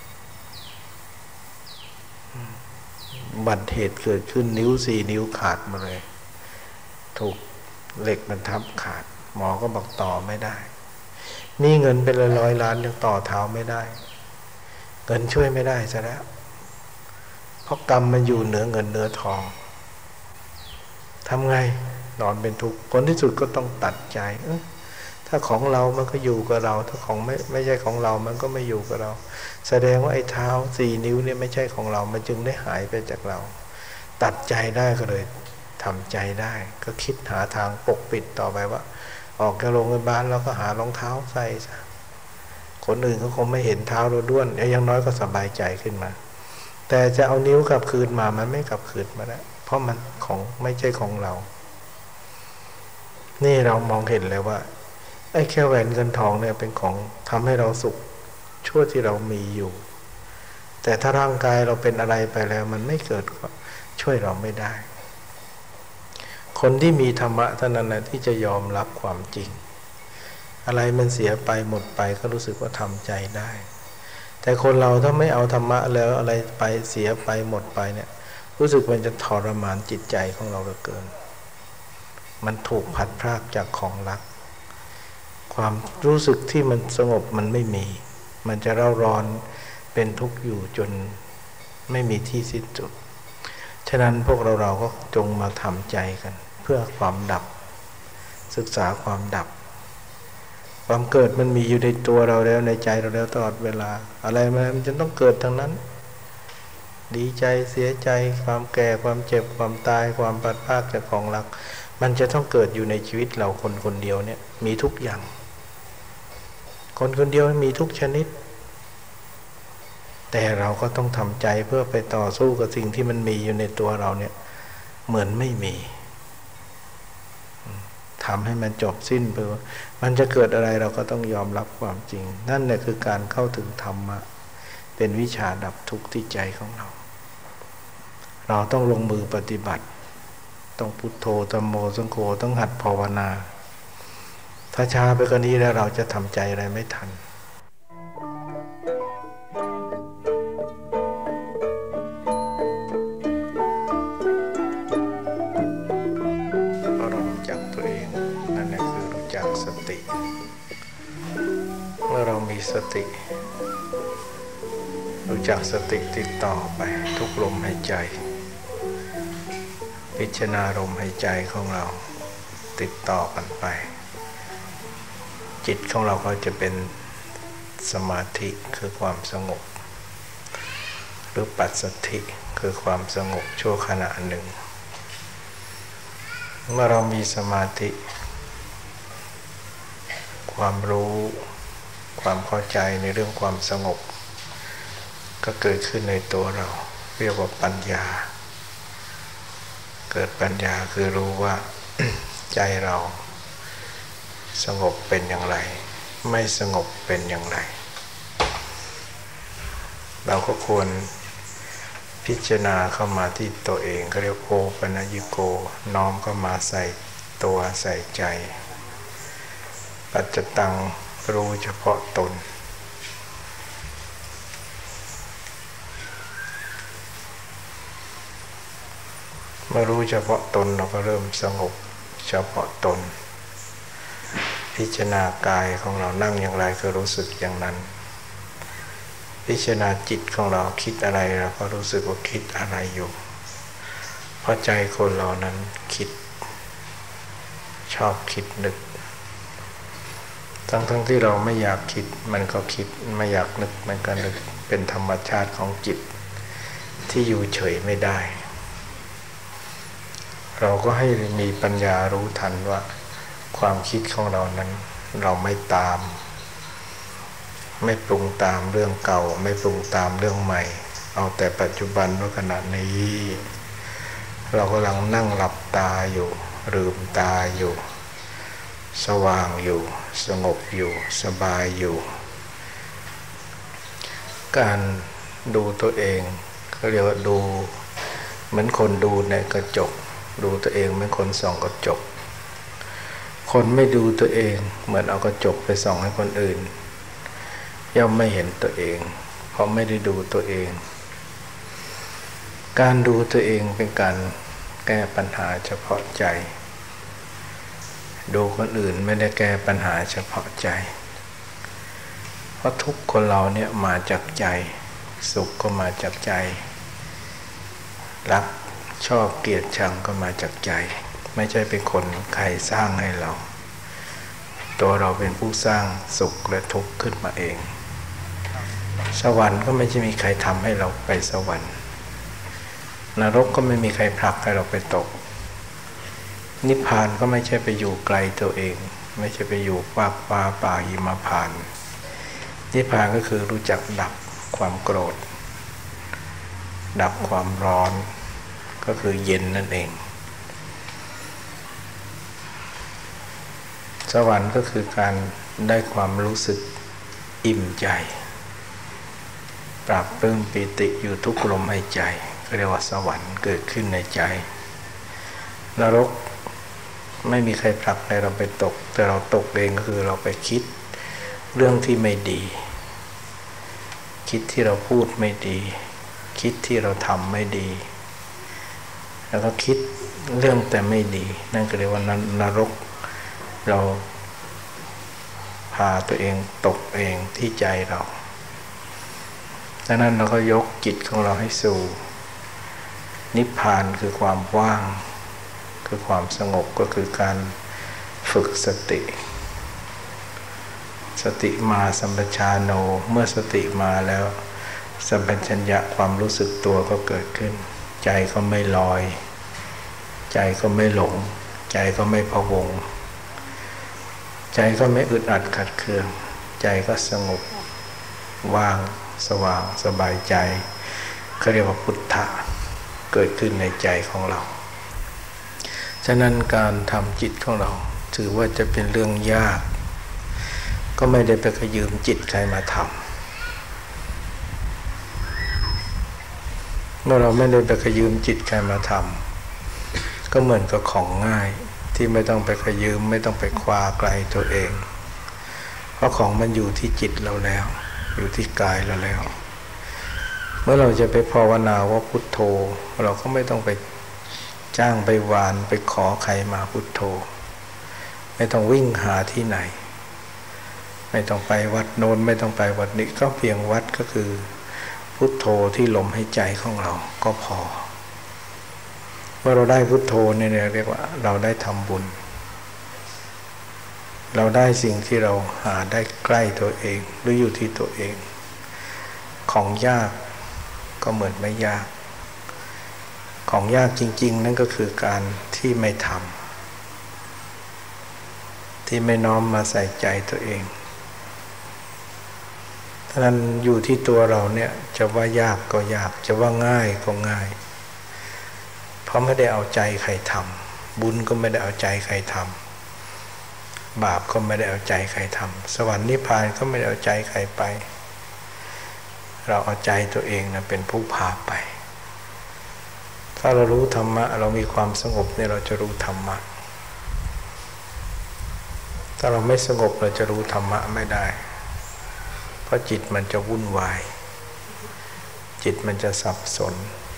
บัติเหตุเกิดขึ้นนิ้วสี่นิ้วขาดมาเลยถูกเหล็กมันทับขาดหมอก็บอกต่อไม่ได้นี่เงินเป็นร้อยล้านยังต่อเท้าไม่ได้เงินช่วยไม่ได้ซะแล้วเพราะกรรมมันอยู่เหนือเงินเหนือทองทำไงนอนเป็นทุกข์ผลที่สุดก็ต้องตัดใจเออถ้าของเรามันก็อยู่กับเราถ้าของไม่ไม่ใช่ของเรามันก็ไม่อยู่กับเราแสดงว่าไอ้เท้าสี่นิ้วเนี่ยไม่ใช่ของเรามันจึงได้หายไปจากเราตัดใจได้ก็เลยทำใจได้ก็คิดหาทางปกปิดต่อไปว่าออกจากโรงพยาบาลแล้วก็หารองเท้าใส่ซะคนอื่นเขาคงไม่เห็นเท้าเราด้วนอย่างน้อยก็สบายใจขึ้นมาแต่จะเอานิ้วกลับคืนมามันไม่กลับคืนมาแล้วเพราะมันของไม่ใช่ของเรานี่เรามองเห็นเลยว่าไอ้แค่แหวนเงินทองเนี่ยเป็นของทำให้เราสุขชั่วที่เรามีอยู่แต่ถ้าร่างกายเราเป็นอะไรไปแล้วมันไม่เกิดก็ช่วยเราไม่ได้คนที่มีธรรมะเท่านั้นแหละที่จะยอมรับความจริงอะไรมันเสียไปหมดไปก็รู้สึกว่าทำใจได้แต่คนเราถ้าไม่เอาธรรมะแล้วอะไรไปเสียไปหมดไปเนี่ยรู้สึกมันจะทรมานจิตใจของเราเหลือเกินมันถูกพัดพรากจากของรักความรู้สึกที่มันสงบมันไม่มีมันจะเร่าร้อนเป็นทุกข์อยู่จนไม่มีที่สิ้นสุดฉะนั้นพวกเราเราก็จงมาทำใจกันเพื่อความดับศึกษาความดับความเกิดมันมีอยู่ในตัวเราแล้วในใจเราแล้วตลอดเวลาอะไรมันจะต้องเกิดทั้งนั้นดีใจเสียใจความแก่ความเจ็บความตายความพัดพรากจากของรักมันจะต้องเกิดอยู่ในชีวิตเราคนคนเดียวเนี่ยมีทุกอย่างคนคนเดียวมีทุกชนิดแต่เราก็ต้องทำใจเพื่อไปต่อสู้กับสิ่งที่มันมีอยู่ในตัวเราเนี่ยเหมือนไม่มีทำให้มันจบสิ้นไปว่ามันจะเกิดอะไรเราก็ต้องยอมรับความจริงนั่นแหละคือการเข้าถึงธรรมะเป็นวิชาดับทุกข์ที่ใจของเราเราต้องลงมือปฏิบัติต้องพุทโธธัมโมสังโฆต้องหัดภาวนาถ้าช้าไปกว่านี้แล้วเราจะทำใจอะไรไม่ทันเรารู้จักตัวเองนั่นแหละคือรู้จักสติเมื่อเรามีสติรู้จักสติติดต่อไปทุกลมหายใจพิจารณาลมหายใจของเราติดต่อกันไปจิตของเราก็จะเป็นสมาธิคือความสงบหรือปัสสัทธิคือความสงบชั่วขณะหนึ่งเมื่อเรามีสมาธิความรู้ความเข้าใจในเรื่องความสงบก็เกิดขึ้นในตัวเราเรียกว่าปัญญาเกิดปัญญาคือรู้ว่า ใจเราสงบเป็นอย่างไรไม่สงบเป็นอย่างไรเราก็ควรพิจารณาเข้ามาที่ตัวเองเขาเรียกโอปัญญิโกน้อมเข้ามาใส่ตัวใส่ใจปัจจตังรู้เฉพาะตนเมื่อรู้เฉพาะตนเราก็เริ่มสงบเฉพาะตนพิจารณากายของเรานั่งอย่างไรก็รู้สึกอย่างนั้นพิจารณาจิตของเราคิดอะไรเราก็รู้สึกว่าคิดอะไรอยู่เพราะใจคนเรานั้นคิดชอบคิดนึกทั้งทั้งที่เราไม่อยากคิดมันก็คิดไม่อยากนึกมันก็นึกเป็นธรรมชาติของจิตที่อยู่เฉยไม่ได้เราก็ให้มีปัญญารู้ทันว่าความคิดของเรานั้นเราไม่ตามไม่ปรุงตามเรื่องเก่าไม่ปรุงตามเรื่องใหม่เอาแต่ปัจจุบันว่าขณะนี้เรากำลังนั่งหลับตาอยู่ลืมตาอยู่สว่างอยู่สงบอยู่สบายอยู่การดูตัวเองเขาเรียกว่าดูเหมือนคนดูในกระจกดูตัวเองเหมือนคนส่องกระจกคนไม่ดูตัวเองเหมือนเอากระจกไปส่องให้คนอื่นย่อมไม่เห็นตัวเองเพราะไม่ได้ดูตัวเองการดูตัวเองเป็นการแก้ปัญหาเฉพาะใจดูคนอื่นไม่ได้แก้ปัญหาเฉพาะใจเพราะทุกคนเราเนี่ยมาจากใจสุขก็มาจากใจรักชอบเกลียดชังก็มาจากใจไม่ใช่เป็นคนใครสร้างให้เราตัวเราเป็นผู้สร้างสุขและทุกข์ขึ้นมาเองสวรรค์ก็ไม่ใช่มีใครทำให้เราไปสวรรค์นรกก็ไม่มีใครผลักให้เราไปตกนิพพานก็ไม่ใช่ไปอยู่ไกลตัวเองไม่ใช่ไปอยู่ป่าป่าป่าหิมพานต์นิพพานก็คือรู้จักดับความโกรธดับความร้อนก็คือเย็นนั่นเองสวรรค์ก็คือการได้ความรู้สึกอิ่มใจปราบปลื้มปิติอยู่ทุกลมหายใจก็เรียกว่าสวรรค์เกิดขึ้นในใจนรกไม่มีใครผลักให้เราไปตกแต่เราตกเองก็คือเราไปคิดเรื่องที่ไม่ดีคิดที่เราพูดไม่ดีคิดที่เราทำไม่ดีแล้วก็คิดเรื่องแต่ไม่ดีนั่นก็เรียกว่านรกเราพาตัวเองตกเองที่ใจเราดังนั้นเราก็ยกจิตของเราให้สู่นิพพานคือความว่างคือความสงบก็คือการฝึกสติสติมาสัมปชาโนเมื่อสติมาแล้วสัมปชัญญะความรู้สึกตัวก็เกิดขึ้นใจก็ไม่ลอยใจก็ไม่หลงใจก็ไม่พะวงใจก็ไม่อึดอัดขัดเคืองใจก็สงบว่างสว่างสบายใจเขาเรียกว่าพุทธะเกิดขึ้นในใจของเราฉะนั้นการทำจิตของเราถือว่าจะเป็นเรื่องยากก็ไม่ได้ไปขยืมจิตใครมาทำเมื่อเราไม่ได้ไปขยืมจิตใครมาทำก็เหมือนกับของง่ายที่ไม่ต้องไปขยืมไม่ต้องไปคว้าไกลตัวเองเพราะของมันอยู่ที่จิตเราแล้วอยู่ที่กายเราแล้วเมื่อเราจะไปภาวนาว่าพุทโธเราก็ไม่ต้องไปจ้างไปวานไปขอใครมาพุทโธไม่ต้องวิ่งหาที่ไหนไม่ต้องไปวัดโน้นไม่ต้องไปวัดนี้ก็เพียงวัดก็คือพุทโธที่ลมหายใจของเราก็พอเมื่อเราได้พุทโธเนี่ยเรียกว่าเราได้ทำบุญเราได้สิ่งที่เราหาได้ใกล้ตัวเองหรืออยู่ที่ตัวเองของยากก็เหมือนไม่ยากของยากจริงๆนั่นก็คือการที่ไม่ทำที่ไม่น้อมมาใส่ใจตัวเองฉะนั้นอยู่ที่ตัวเราเนี่ยจะว่ายากก็ยากจะว่าง่ายก็ง่ายเพราะไม่ได้เอาใจใครทำบุญก็ไม่ได้เอาใจใครทำบาปก็ไม่ได้เอาใจใครทำสวรรค์นิพพานก็ไม่ได้เอาใจใครไปเราเอาใจตัวเองนะเป็นผู้พาไปถ้าเรารู้ธรรมะเรามีความสงบเนี่ยเราจะรู้ธรรมะถ้าเราไม่สงบเราจะรู้ธรรมะไม่ได้เพราะจิตมันจะวุ่นวายจิตมันจะสับสน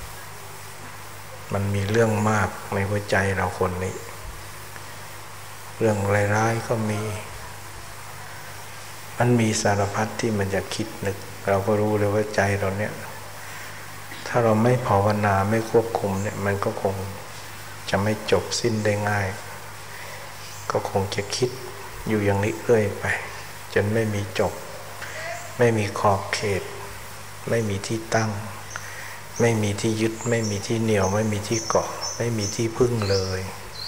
มันมีเรื่องมากในหัวใจเราคนนี้เรื่องร้ายๆก็มีมันมีสารพัดที่มันจะคิดนึกเราก็รู้เลยว่าใจเราเนี่ยถ้าเราไม่ภาวนาไม่ควบคุมเนี่ยมันก็คงจะไม่จบสิ้นได้ง่ายก็คงจะคิดอยู่อย่างนี้เรื่อยไปจนไม่มีจบไม่มีขอบเขตไม่มีที่ตั้งไม่มีที่ยึดไม่มีที่เหนี่ยวไม่มีที่เกาะไม่มีที่พึ่งเลย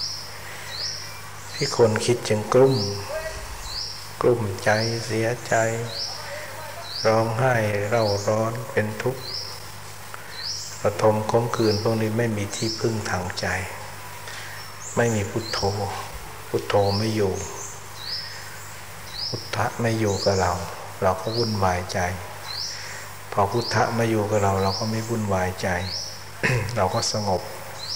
ที่คนคิดจึงกลุ้มกลุ้มใจเสียใจร้องไห้เร่าร้อนเป็นทุกข์ระทมขมขื่นพวกนี้ไม่มีที่พึ่งทางใจไม่มีพุทโธพุทโธไม่อยู่พุทธะไม่อยู่กับเราเราก็วุ่นวายใจพอพุทธะไม่อยู่กับเราเราก็ไม่วุ่นวายใจ เราก็สงบ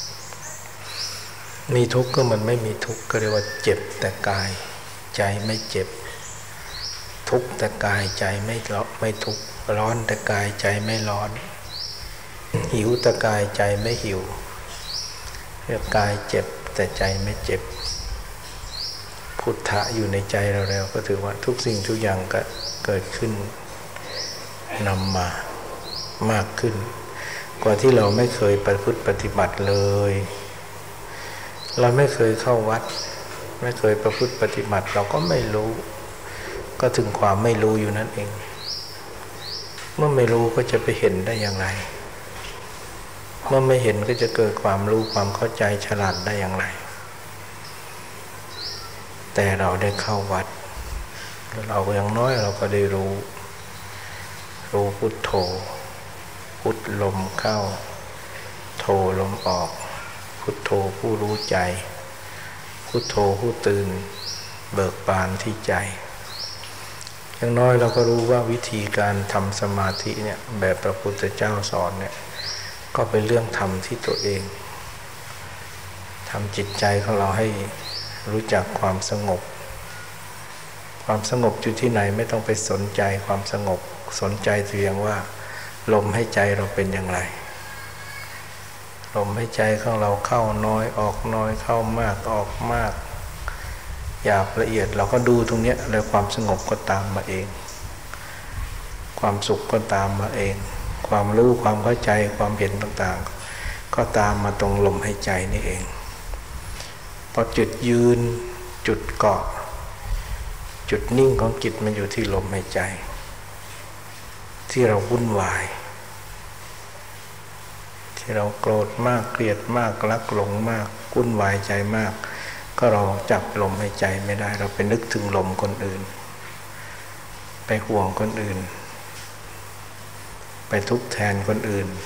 มีทุกข์ก็มันไม่มีทุกข์ก็เรียกว่าเจ็บแต่กายใจไม่เจ็บทุกข์แต่กายใจไม่ร้อนไม่ทุกข์ร้อนแต่กายใจไม่ร้อนหิวแต่กายใจไม่หิวเรียกกายเจ็บแต่ใจไม่เจ็บพุทธะอยู่ในใจเราแล้วก็ถือว่าทุกสิ่งทุกอย่างก็เกิดขึ้นนำมามากขึ้นกว่าที่เราไม่เคยประพฤติปฏิบัติเลยเราไม่เคยเข้าวัดไม่เคยประพฤติปฏิบัติเราก็ไม่รู้ก็ถึงความไม่รู้อยู่นั่นเองเมื่อไม่รู้ก็จะไปเห็นได้อย่างไรเมื่อไม่เห็นก็จะเกิดความรู้ความเข้าใจฉลาดได้อย่างไรแต่เราได้เข้าวัดเราอย่างน้อยเราก็ได้รู้รู้พุทโธพุทลมเข้าโธลมออกพุทโธผู้รู้ใจพุทโธผู้ตื่นเบิกบานที่ใจอย่างน้อยเราก็รู้ว่าวิธีการทำสมาธิเนี่ยแบบพระพุทธเจ้าสอนเนี่ยก็เป็นเรื่องทำที่ตัวเองทำจิตใจของเราให้รู้จักความสงบความสงบอยู่ที่ไหนไม่ต้องไปสนใจความสงบสนใจเพียงว่าลมให้ใจเราเป็นอย่างไรลมให้ใจของเราเข้าน้อยออกน้อยเข้ามากออกมากหยาบละเอียดเราก็ดูตรงนี้แล้วความสงบก็ตามมาเองความสุขก็ตามมาเองความรู้ความเข้าใจความเห็นต่างๆก็ตามมาตรงลมหายใจนี่เองพอจุดยืนจุดเกาะจุดนิ่งของจิตมันอยู่ที่ลมหายใจที่เราวุ่นวายที่เราโกรธมากเกลียดมากรักหลงมากวุ่นวายใจมากก็เราจับลมหายใจไม่ได้เราไปนึกถึงลมคนอื่นไปห่วงคนอื่นไปทุกข์แทนคนอื่น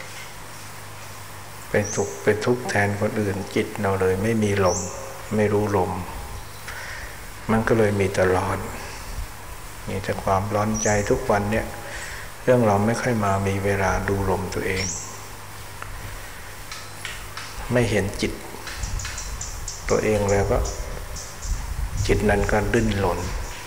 ไปทุกข์ไปทุกข์แทนคนอื่นจิตเราเลยไม่มีลมไม่รู้ลมมันก็เลยมีแต่ร้อนมีแต่ความร้อนใจทุกวันเนี่ยเรื่องเราไม่ค่อยมามีเวลาดูลมตัวเองไม่เห็นจิตตัวเองแล้วก็จิตนั้นก็ดิ้นรน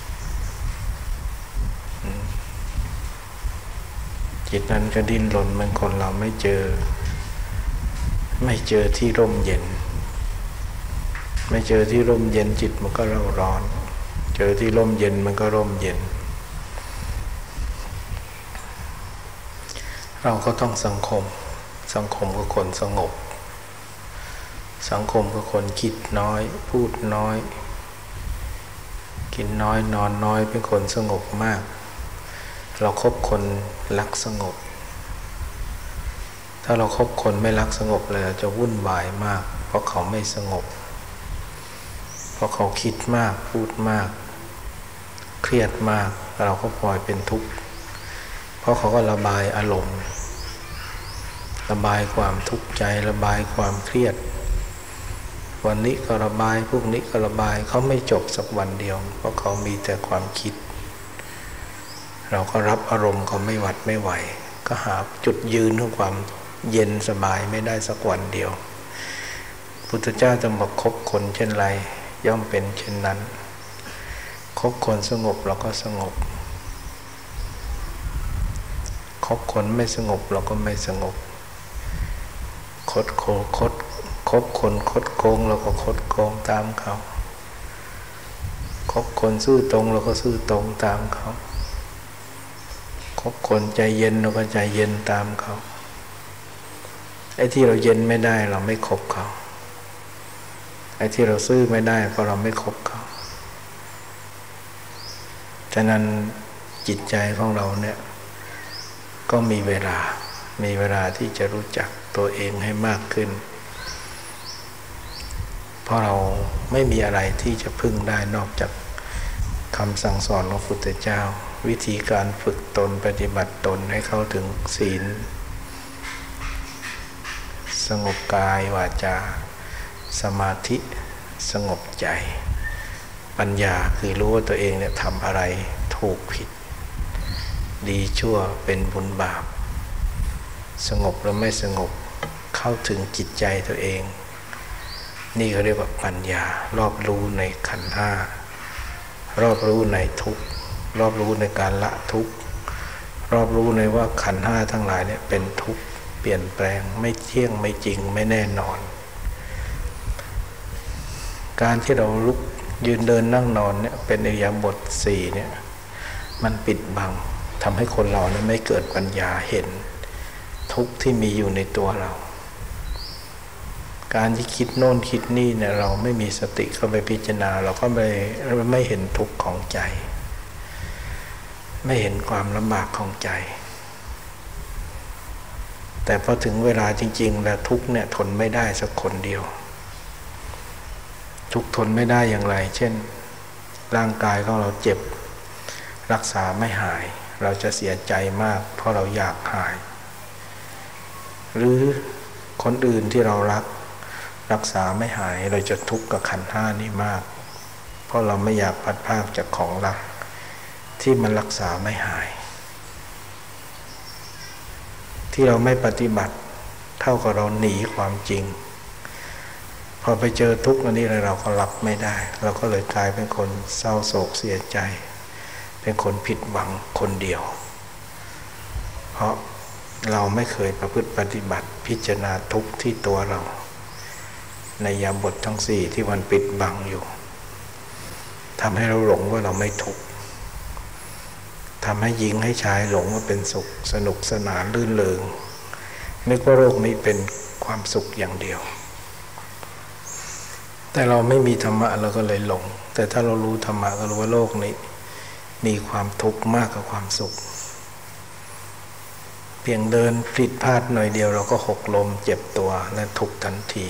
จิตนั้นก็ดิ้นรนเหมือนคนเราไม่เจอไม่เจอที่ร่มเย็นไม่เจอที่ร่มเย็นจิตมันก็เร่าร้อนเจอที่ร่มเย็นมันก็ร่มเย็นเราก็ต้องสังคมสังคมกับคนสงบสังคมกับคนคิดน้อยพูดน้อยกินน้อยนอนน้อยเป็นคนสงบมากเราคบคนรักสงบถ้าเราคบคนไม่รักสงบเลยจะวุ่นวายมากเพราะเขาไม่สงบเพราะเขาคิดมากพูดมากเครียดมากเราก็ปล่อยเป็นทุกข์เพราะเขาก็ระบายอารมณ์ระบายความทุกข์ใจระบายความเครียดวันนี้ก็ระบายพรุ่งนี้ก็ระบายเขาไม่จบสักวันเดียวเพราะเขามีแต่ความคิดเราก็รับอารมณ์เขาไม่หวัดไม่ไหวก็หาจุดยืนของความเย็นสบายไม่ได้สักวันเดียวพุทธเจ้าจะบอกคบคนเช่นไรย่อมเป็นเช่นนั้นคบคนสงบเราก็สงบคบคนไม่สงบเราก็ไม่สงบคดโคคดคบคนคดโกงเราก็คดโกงตามเขาคบคนซื่อตรงเราก็ซื่อตรงตามเขาคบคนใจเย็นเราก็ใจเย็นตามเขาไอ้ที่เราเย็นไม่ได้เราไม่คบเขาไอ้ที่เราซื่อไม่ได้เพราะเราไม่คบเขาฉะนั้นจิตใจของเราเนี่ยก็มีเวลามีเวลาที่จะรู้จักตัวเองให้มากขึ้นเพราะเราไม่มีอะไรที่จะพึ่งได้นอกจากคำสั่งสอนของพระพุทธเจ้าวิธีการฝึกตนปฏิบัติตนให้เข้าถึงศีลสงบกายวาจาสมาธิสงบใจปัญญาคือรู้ว่าตัวเองเนี่ยทำอะไรถูกผิดดีชั่วเป็นบุญบาปสงบหรือไม่สงบเข้าถึงจิตใจตัวเองนี่เขาเรียกว่าปัญญารอบรู้ในขันธ์ห้ารอบรู้ในทุกข์รอบรู้ในการละทุกข์รอบรู้ในว่าขันธ์ห้าทั้งหลายเนี่ยเป็นทุกข์เปลี่ยนแปลงไม่เที่ยงไม่จริงไม่แน่นอนการที่เราลุกยืนเดินนั่งนอนเนี่ยเป็นอิริยาบถสี่เนี่ยมันปิดบังทำให้คนเราเนี่ยไม่เกิดปัญญาเห็นทุกข์ที่มีอยู่ในตัวเราการที่คิดโน่นคิดนี่เนี่ยเราไม่มีสติเข้าไปพิจารณาเราก็ไม่ไม่เห็นทุกข์ของใจไม่เห็นความลำบากของใจแต่พอถึงเวลาจริงๆแล้วทุกข์เนี่ยทนไม่ได้สักคนเดียวทุกข์ทนไม่ได้อย่างไรเช่นร่างกายของเราเจ็บรักษาไม่หายเราจะเสียใจมากเพราะเราอยากหายหรือคนอื่นที่เรารักรักษาไม่หายเราจะทุกข์กับขันธ์ห้านี้มากเพราะเราไม่อยากพัดพรากจากของรักที่มันรักษาไม่หายที่เราไม่ปฏิบัติเท่ากับเราหนีความจริงพอไปเจอทุกข์อันนี้เราก็รับไม่ได้เราก็เลยกลายเป็นคนเศร้าโศกเสียใจเป็นคนผิดหวังคนเดียวเพราะเราไม่เคยประพฤติปฏิบัติพิจารณาทุกข์ที่ตัวเราในยามบททั้งสี่ที่มันปิดบังอยู่ทำให้เราหลงว่าเราไม่ทุกข์ทำให้หญิงให้ชายหลงว่าเป็นสุขสนุกสนานลื่นเริงนึกว่าโลกนี้เป็นความสุขอย่างเดียวแต่เราไม่มีธรรมะเราก็เลยหลงแต่ถ้าเรารู้ธรรมะก็รู้ว่าโลกนี้มีความทุกข์มากกว่าความสุขเพียงเดินผิดพลาดหน่อยเดียวเราก็หกล้มเจ็บตัวและทุกข์ทันที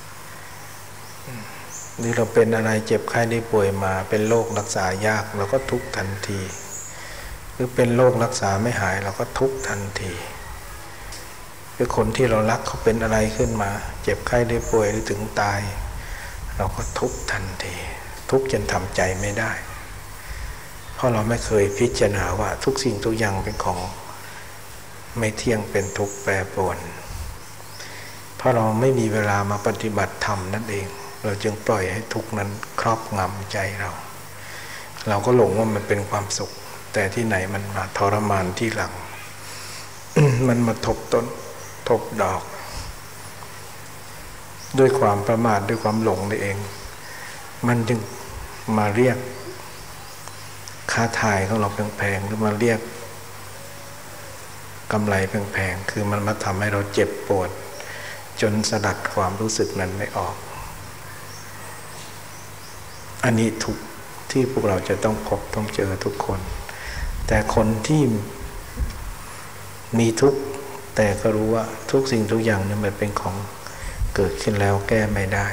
หรือเราเป็นอะไรเจ็บไข้ได้ป่วยมาเป็นโรครักษายากเราก็ทุกข์ทันทีหรือเป็นโรครักษาไม่หายเราก็ทุกข์ทันทีคือคนที่เรารักเขาเป็นอะไรขึ้นมาเจ็บไข้ได้ป่วยหรือถึงตายเราก็ทุกข์ทันทีทุกข์จนทำใจไม่ได้เพราะเราไม่เคยพิจารณาว่าทุกสิ่งทุกอย่างเป็นของไม่เที่ยงเป็นทุกข์แปรปรวนเพราะเราไม่มีเวลามาปฏิบัติธรรมนั่นเองเราจึงปล่อยให้ทุกข์นั้นครอบงำใจเราเราก็หลงว่ามันเป็นความสุขแต่ที่ไหนมันมาทรมานที่หลัง มันมาทบต้นทบดอกด้วยความประมาทด้วยความหลงนี่เองมันจึงมาเรียกค่าถ่ายของเราแพงๆหรือมาเรียกกำไรแพงๆคือมันมาทำให้เราเจ็บปวดจนสลัดความรู้สึกนั้นไม่ออกอันนี้ทุกที่พวกเราจะต้องพบต้องเจอทุกคนแต่คนที่มีทุกข์แต่ก็รู้ว่าทุกสิ่งทุกอย่างเนี่ยมันเป็นของเกิดขึ้นแล้วแก้ไม่ได้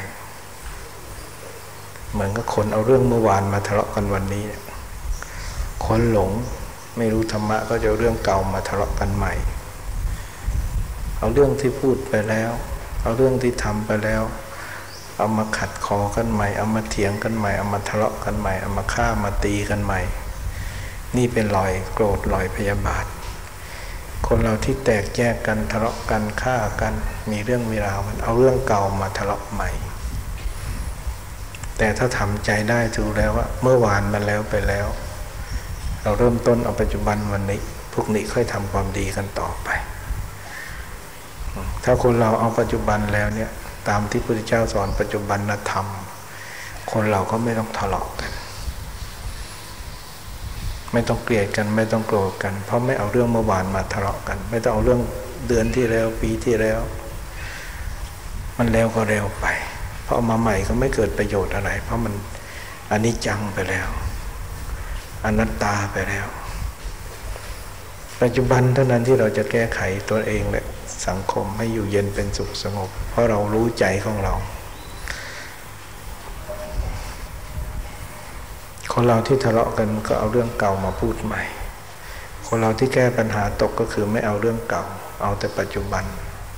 เหมือนกับคนเอาเรื่องเมื่อวานมาทะเลาะกันวันนี้คนหลงไม่รู้ธรรมะก็จะเอาเรื่องเก่ามาทะเลาะกันใหม่เอาเรื่องที่พูดไปแล้วเอาเรื่องที่ทำไปแล้วเอามาขัดคอกันใหม่เอามาเถียงกันใหม่เอามาทะเลาะกันใหม่เอามาฆ่ามาตีกันใหม่นี่เป็นรอยโกรธรอยพยาบาทคนเราที่แตกแยกกันทะเลาะกันฆ่ากันมีเรื่องมีราวกันเอาเรื่องเก่ามาทะเลาะใหม่แต่ถ้าทำใจได้ถูกแล้วว่าเมื่อวานมันแล้วไปแล้วเราเริ่มต้นเอาปัจจุบันวันนี้พวกนี้ค่อยทำความดีกันต่อไปถ้าคนเราเอาปัจจุบันแล้วเนี่ยตามที่พระพุทธเจ้าสอนปัจจุบันธรรมคนเราก็ไม่ต้องทะเลาะกันไม่ต้องเกลียดกันไม่ต้องโกรธกันเพราะไม่เอาเรื่องเมื่อวานมาทะเลาะกันไม่ต้องเอาเรื่องเดือนที่แล้วปีที่แล้วมันแล้วก็เร็วไปเพราะมาใหม่ก็ไม่เกิดประโยชน์อะไรเพราะมันอนิจจังไปแล้วอนัตตาไปแล้วปัจจุบันเท่านั้นที่เราจะแก้ไขตัวเองและสังคมให้อยู่เย็นเป็นสุขสงบเพราะเรารู้ใจของเราคนเราที่ทะเลาะกันก็เอาเรื่องเก่ามาพูดใหม่คนเราที่แก้ปัญหาตกก็คือไม่เอาเรื่องเก่าเอาแต่ปัจจุบัน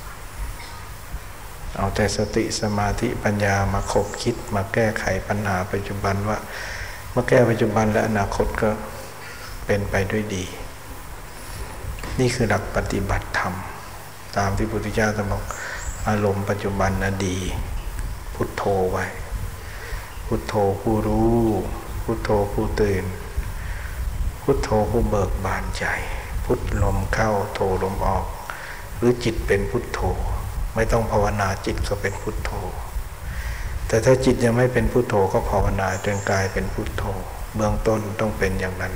เอาแต่สติสมาธิปัญญามาคบคิดมาแก้ไขปัญหาปัจจุบันว่าเมื่อแก้ปัจจุบันและอนาคตก็เป็นไปด้วยดีนี่คือหลักปฏิบัติธรรมตามที่พุทธเจ้าตรัสบอกอารมณ์ปัจจุบันน่ะดีพุทโธไว้พุทโธผู้รู้พุทโธผู้ตื่นพุทโธผู้เบิกบานใจพุทลมเข้าโธลมออกหรือจิตเป็นพุทโธไม่ต้องภาวนาจิตก็เป็นพุทโธแต่ถ้าจิตยังไม่เป็นพุทโธก็ภาวนาจนกลายเป็นพุทโธเบื้องต้นต้องเป็นอย่างนั้น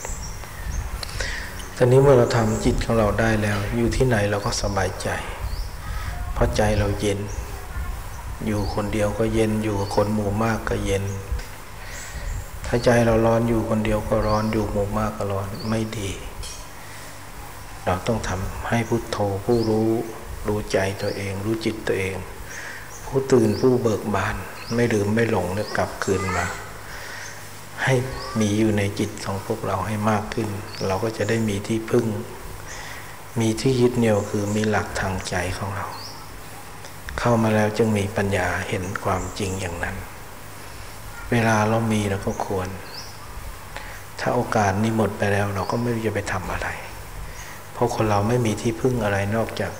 ตอนนี้เมื่อเราทำจิตของเราได้แล้วอยู่ที่ไหนเราก็สบายใจเพราะใจเราเย็นอยู่คนเดียวก็เย็นอยู่กับคนหมู่มากก็เย็นถ้าใจเราร้อนอยู่คนเดียวก็ร้อนอยู่หมู่มากก็ร้อนไม่ดีเราต้องทำให้พุทโธผู้รู้รู้ใจตัวเองรู้จิตตัวเองผู้ตื่นผู้เบิกบานไม่ลืมไม่หลงเนี่ยกลับคืนมาให้มีอยู่ในจิตของพวกเราให้มากขึ้นเราก็จะได้มีที่พึ่งมีที่ยึดเหนี่ยวคือมีหลักทางใจของเราเข้ามาแล้วจึงมีปัญญาเห็นความจริงอย่างนั้นเวลาเรามีเราก็ควรถ้าโอกาสนี้หมดไปแล้วเราก็ไม่รู้จะไปทำอะไรเพราะคนเราไม่มีที่พึ่งอะไรนอกจาก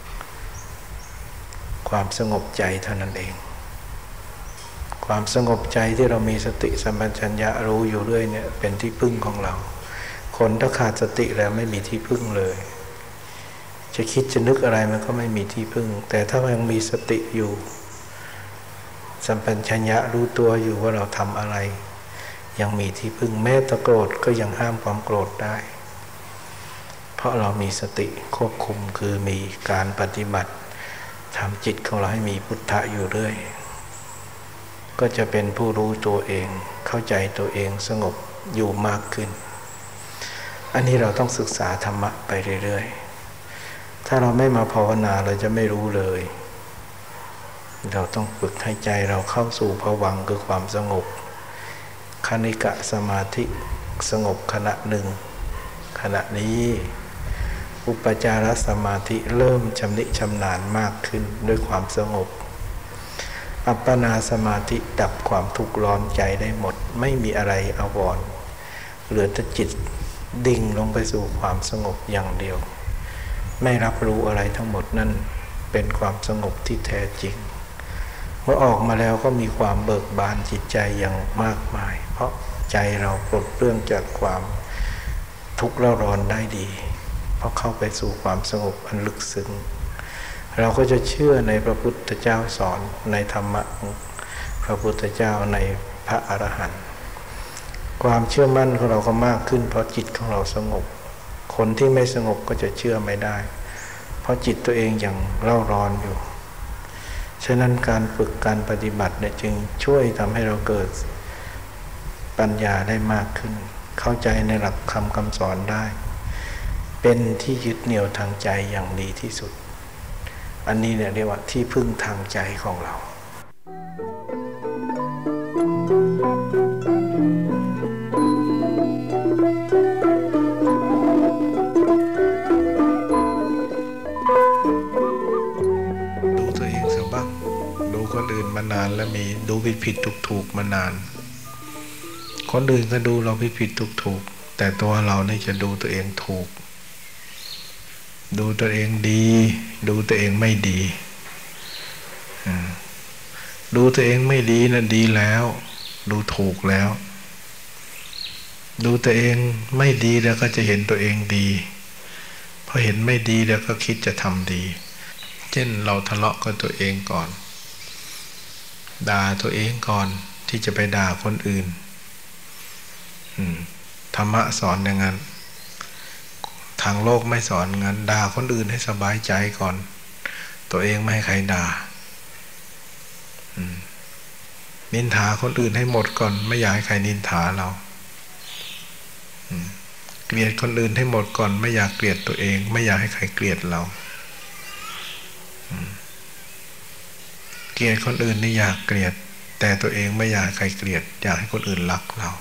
ความสงบใจเท่านั้นเองความสงบใจที่เรามีสติสัมปชัญญะรู้อยู่เรื่อยเนี่ยเป็นที่พึ่งของเราคนถ้าขาดสติแล้วไม่มีที่พึ่งเลยจะคิดจะนึกอะไรมันก็ไม่มีที่พึ่งแต่ถ้ายังมีสติอยู่สัมปชัญญะรู้ตัวอยู่ว่าเราทำอะไรยังมีที่พึ่งแม้แต่โกรธก็ยังห้ามความโกรธได้เพราะเรามีสติควบคุมคือมีการปฏิบัติทำจิตของเราให้มีพุทธะอยู่เรื่อยก็จะเป็นผู้รู้ตัวเองเข้าใจตัวเองสงบอยู่มากขึ้นอันนี้เราต้องศึกษาธรรมะไปเรื่อยๆถ้าเราไม่มาภาวนาเราจะไม่รู้เลยเราต้องฝึกให้ใจเราเข้าสู่ภวังค์คือความสงบคณิกะสมาธิสงบขณะหนึ่งขณะนี้อุปจารสมาธิเริ่มชำนิชำนาญมากขึ้นด้วยความสงบอัปปนาสมาธิดับความทุกข์ร้อนใจได้หมดไม่มีอะไรอาวรณ์เหลือแต่จิตดิ่งลงไปสู่ความสงบอย่างเดียวไม่รับรู้อะไรทั้งหมดนั่นเป็นความสงบที่แท้จริงเมื่อออกมาแล้วก็มีความเบิกบานจิตใจอย่างมากมายเพราะใจเราปลดเปลื้องจากความทุกข์ร้อนได้ดีเพราะเข้าไปสู่ความสงบอันลึกซึ้งเราก็จะเชื่อในพระพุทธเจ้าสอนในธรรมะพระพุทธเจ้าในพระอรหันต์ความเชื่อมั่นของเราก็มากขึ้นเพราะจิตของเราสงบคนที่ไม่สงบก็จะเชื่อไม่ได้เพราะจิตตัวเองยังเร่าร้อนอยู่ฉะนั้นการฝึกการปฏิบัติเนี่ยจึงช่วยทำให้เราเกิดปัญญาได้มากขึ้นเข้าใจในหลักคำคำสอนได้เป็นที่ยึดเหนี่ยวทางใจอย่างดีที่สุดอันนี้เนี่ยเรียกว่าที่พึ่งทางใจของเราดูตัวเองซะบ้างดูคนอื่นมานานแล้วมีดูผิดผิดถูกถูกมานานคนอื่นก็ดูเราผิดผิดถูกถูกแต่ตัวเราเนี่ยจะดูตัวเองถูกดูตัวเองดีดูตัวเองไม่ดีดูตัวเองไม่ดีนั่นดีแล้วดูถูกแล้วดูตัวเองไม่ดีแล้วก็จะเห็นตัวเองดีพอเห็นไม่ดีแล้วก็คิดจะทำดีเช่นเราทะเลาะกับตัวเองก่อนด่าตัวเองก่อนที่จะไปด่าคนอื่นธรรมะสอนอย่างนั้นทางโลกไม่สอนงั้นด่าคนอื่นให้สบายใจก่อนตัวเองไม่ให้ใครด่านินทาคนอื่นให้หมดก่อนไม่อยากให้ใครนินทาเราเกลียดคนอื่นให้หมดก่อนไม่อยากเกลียดตัวเองไม่อยากให้ใครเกลียดเราเกลียดคนอื่นนี่อยากเกลียดแต่ตัวเองไม่อยากให้ใครเกลียดอยากให้คนอื่นรักเรา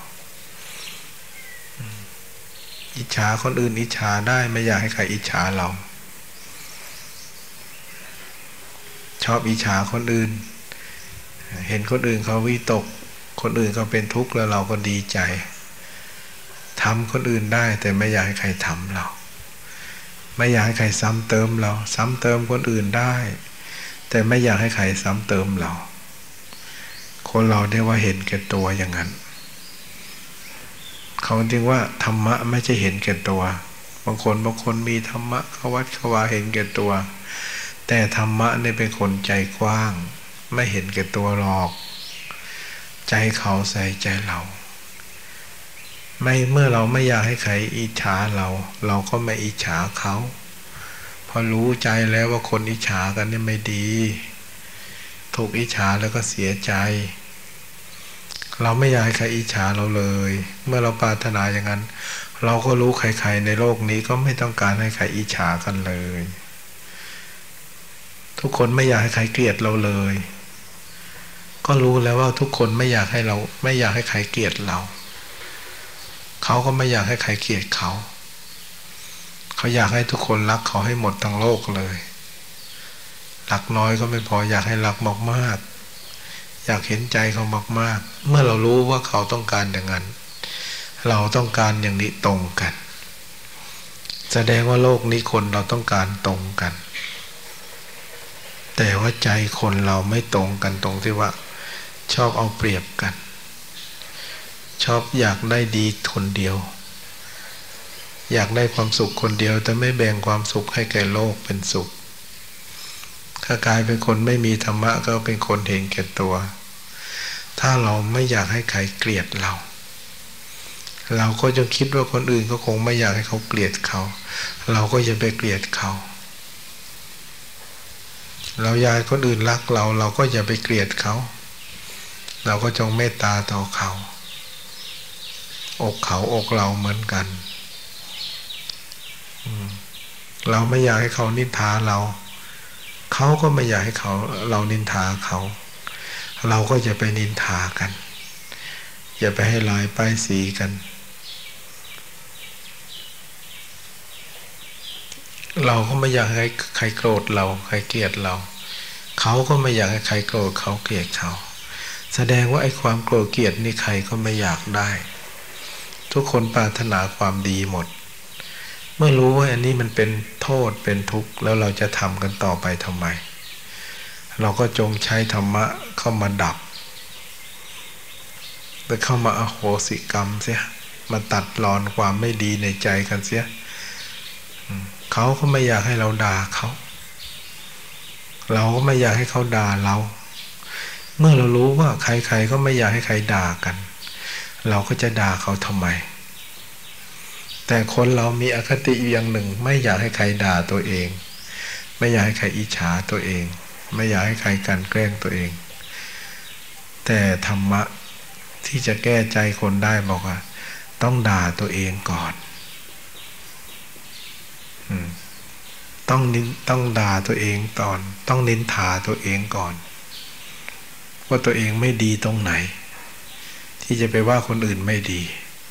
อิจฉาคนอื่นอิจฉาได้ไม่อยากให้ใครอิจฉาเราชอบอิจฉาคนอื่นเห็นคนอื่นเขาวิตกคนอื่นเขาเป็นทุกข์แล้วเราก็ดีใจทำคนอื่นได้แต่ไม่อยากให้ใครทำเราไม่อยากให้ใครซ้ำเติมเราซ้ำเติมคนอื่นได้แต่ไม่อยากให้ใครซ้ำเติมเราคนเราเรียกว่าเห็นแก่ตัวอย่างนั้นเขาจริงว่าธรรมะไม่ใช่เห็นแก่ตัวบางคนบางคนมีธรรมะเข้าวัดเข้าวาเห็นแก่ตัวแต่ธรรมะเนี่ยเป็นคนใจกว้างไม่เห็นแก่ตัวหรอกใจเขาใส่ใจเราไม่เมื่อเราไม่อยากให้ใครอิจฉาเราเราก็ไม่อิจฉาเขาพอรู้ใจแล้วว่าคนอิจฉากันเนี่ยไม่ดีถูกอิจฉาแล้วก็เสียใจเราไม่อยากให้ใครอิจฉาเราเลยเมื่อเราปรารถนาอย่างนั้นเราก็รู้ใครๆในโลกนี้ก็ไม่ต้องการให้ใครอิจฉากันเลยทุกคนไม่อยากให้ใครเกลียดเราเลยก็รู้แล้วว่าทุกคนไม่อยากให้เราไม่อยากให้ใครเกลียดเราเขาก็ไม่อยากให้ใครเกลียดเขาเขาอยากให้ทุกคนรักเขาให้หมดทั้งโลกเลยรักน้อยก็ไม่พออยากให้รักมากๆอยากเห็นใจเขามากๆเมื่อเรารู้ว่าเขาต้องการอย่างนั้นเราต้องการอย่างนี้ตรงกันแสดงว่าโลกนี้คนเราต้องการตรงกันแต่ว่าใจคนเราไม่ตรงกันตรงที่ว่าชอบเอาเปรียบกันชอบอยากได้ดีคนเดียวอยากได้ความสุขคนเดียวแต่ไม่แบ่งความสุขให้แก่โลกเป็นสุขถ้ากลายเป็นคนไม่มีธรรมะก็เป็นคนเห็นแก่ตัวถ้าเราไม่อยากให้ใครเกลียดเราเราก็จะคิดว่าคนอื่นก็คงไม่อยากให้เขาเกลียดเขาเราก็จะไปเกลียดเขาเราอยากให้คนอื่นรักเราเราก็อย่าไปเกลียดเขาเราก็จงเมตตาต่อเขาอกเขาอกเราเหมือนกันเราไม่อยากให้เขานินทาเราเขาก็ไม่อยากให้เขาเรานินทาเขาเราก็จะไปนินทากันอย่าไปให้ลายป้ายสีกันเราก็ไม่อยากให้ใครโกรธเราใครเกลียดเราเขาก็ไม่อยากให้ใครโกรธเขาเกลียดเขาแสดงว่าไอ้ความโกรธเกลียดนี่ใครก็ไม่อยากได้ทุกคนปรารถนาความดีหมดเมื่อรู้ว่าอันนี้มันเป็นโทษเป็นทุกข์แล้วเราจะทำกันต่อไปทำไมเราก็จงใช้ธรรมะเข้ามาดับและเข้ามาอโหสิกรรมเสียมาตัดรอนความไม่ดีในใจกันเสียเขาก็ไม่อยากให้เราด่าเขาเราก็ไม่อยากให้เขาด่าเราเมื่อเรารู้ว่าใครๆก็ไม่อยากให้ใครด่ากันเราก็จะด่าเขาทำไมแต่คนเรามีอคติอย่างหนึ่งไม่อยากให้ใครด่าตัวเองไม่อยากให้ใครอิจฉาตัวเองไม่อยากให้ใครกลั่นแกล้งตัวเองแต่ธรรมะที่จะแก้ใจคนได้บอกว่าต้องด่าตัวเองก่อนนินต้องด่าตัวเองก่อนต้องนินทาตัวเองก่อนว่าตัวเองไม่ดีตรงไหนที่จะไปว่าคนอื่นไม่ดี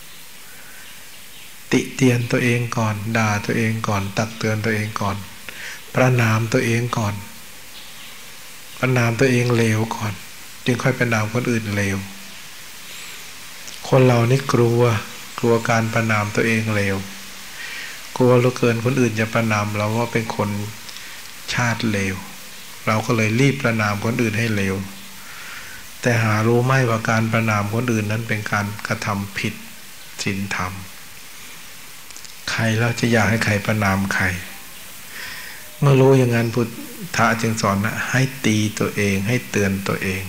ติเตียนตัวเองก่อนด่าตัวเองก่อนตักเตือนตัวเองก่อนประณามตัวเองก่อนประณามตัวเองเลวก่อนจึงค่อยประณามคนอื่นเลวคนเรานี่กลัวกลัวการประณามตัวเองเลวกลัวเหลือเกินคนอื่นจะประณามเราว่าเป็นคนชาติเลวเราก็เลยรีบประณามคนอื่นให้เลวแต่หารู้ไหมว่าการประณามคนอื่นนั้นเป็นการกระทำผิดศีลธรรมใครเราจะอยากให้ใครประณามใครเมื่อรู้อย่างนั้นพุทธะจึงสอนนะให้ตีตัวเองให้เตือนตัวเอง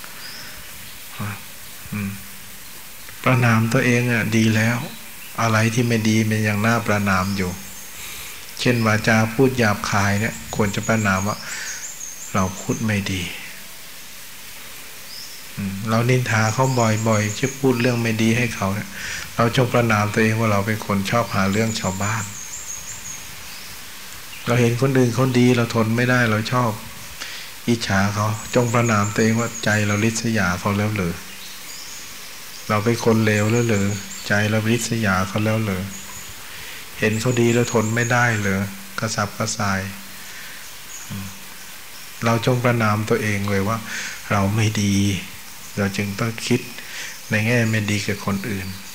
ประณามตัวเองอ่ะดีแล้วอะไรที่ไม่ดีมันยังน่าประณามอยู่เช่นวาจาพูดหยาบคายเนี่ยควรจะประณามว่าเราพูดไม่ดีเรานินทาเขาบ่อยๆจะพูดเรื่องไม่ดีให้เขาเนี่ยเราจงประณามตัวเองว่าเราเป็นคนชอบหาเรื่องชาวบ้านเราเห็นคนอื่นเขาดีเราทนไม่ได้เราชอบอิจฉาเขาจงประณามตัวเองว่าใจเราริษยาเขาแล้วหรือเราเป็นคนเลวแล้วหรือใจเราริษยาเขาแล้วหรือเห็นเขาดีแล้วทนไม่ได้หรือกระสับกระส่ายเราจงประณามตัวเองเลยว่าเราไม่ดีเราจึงต้องคิดในแง่ไม่ดีกับคนอื่น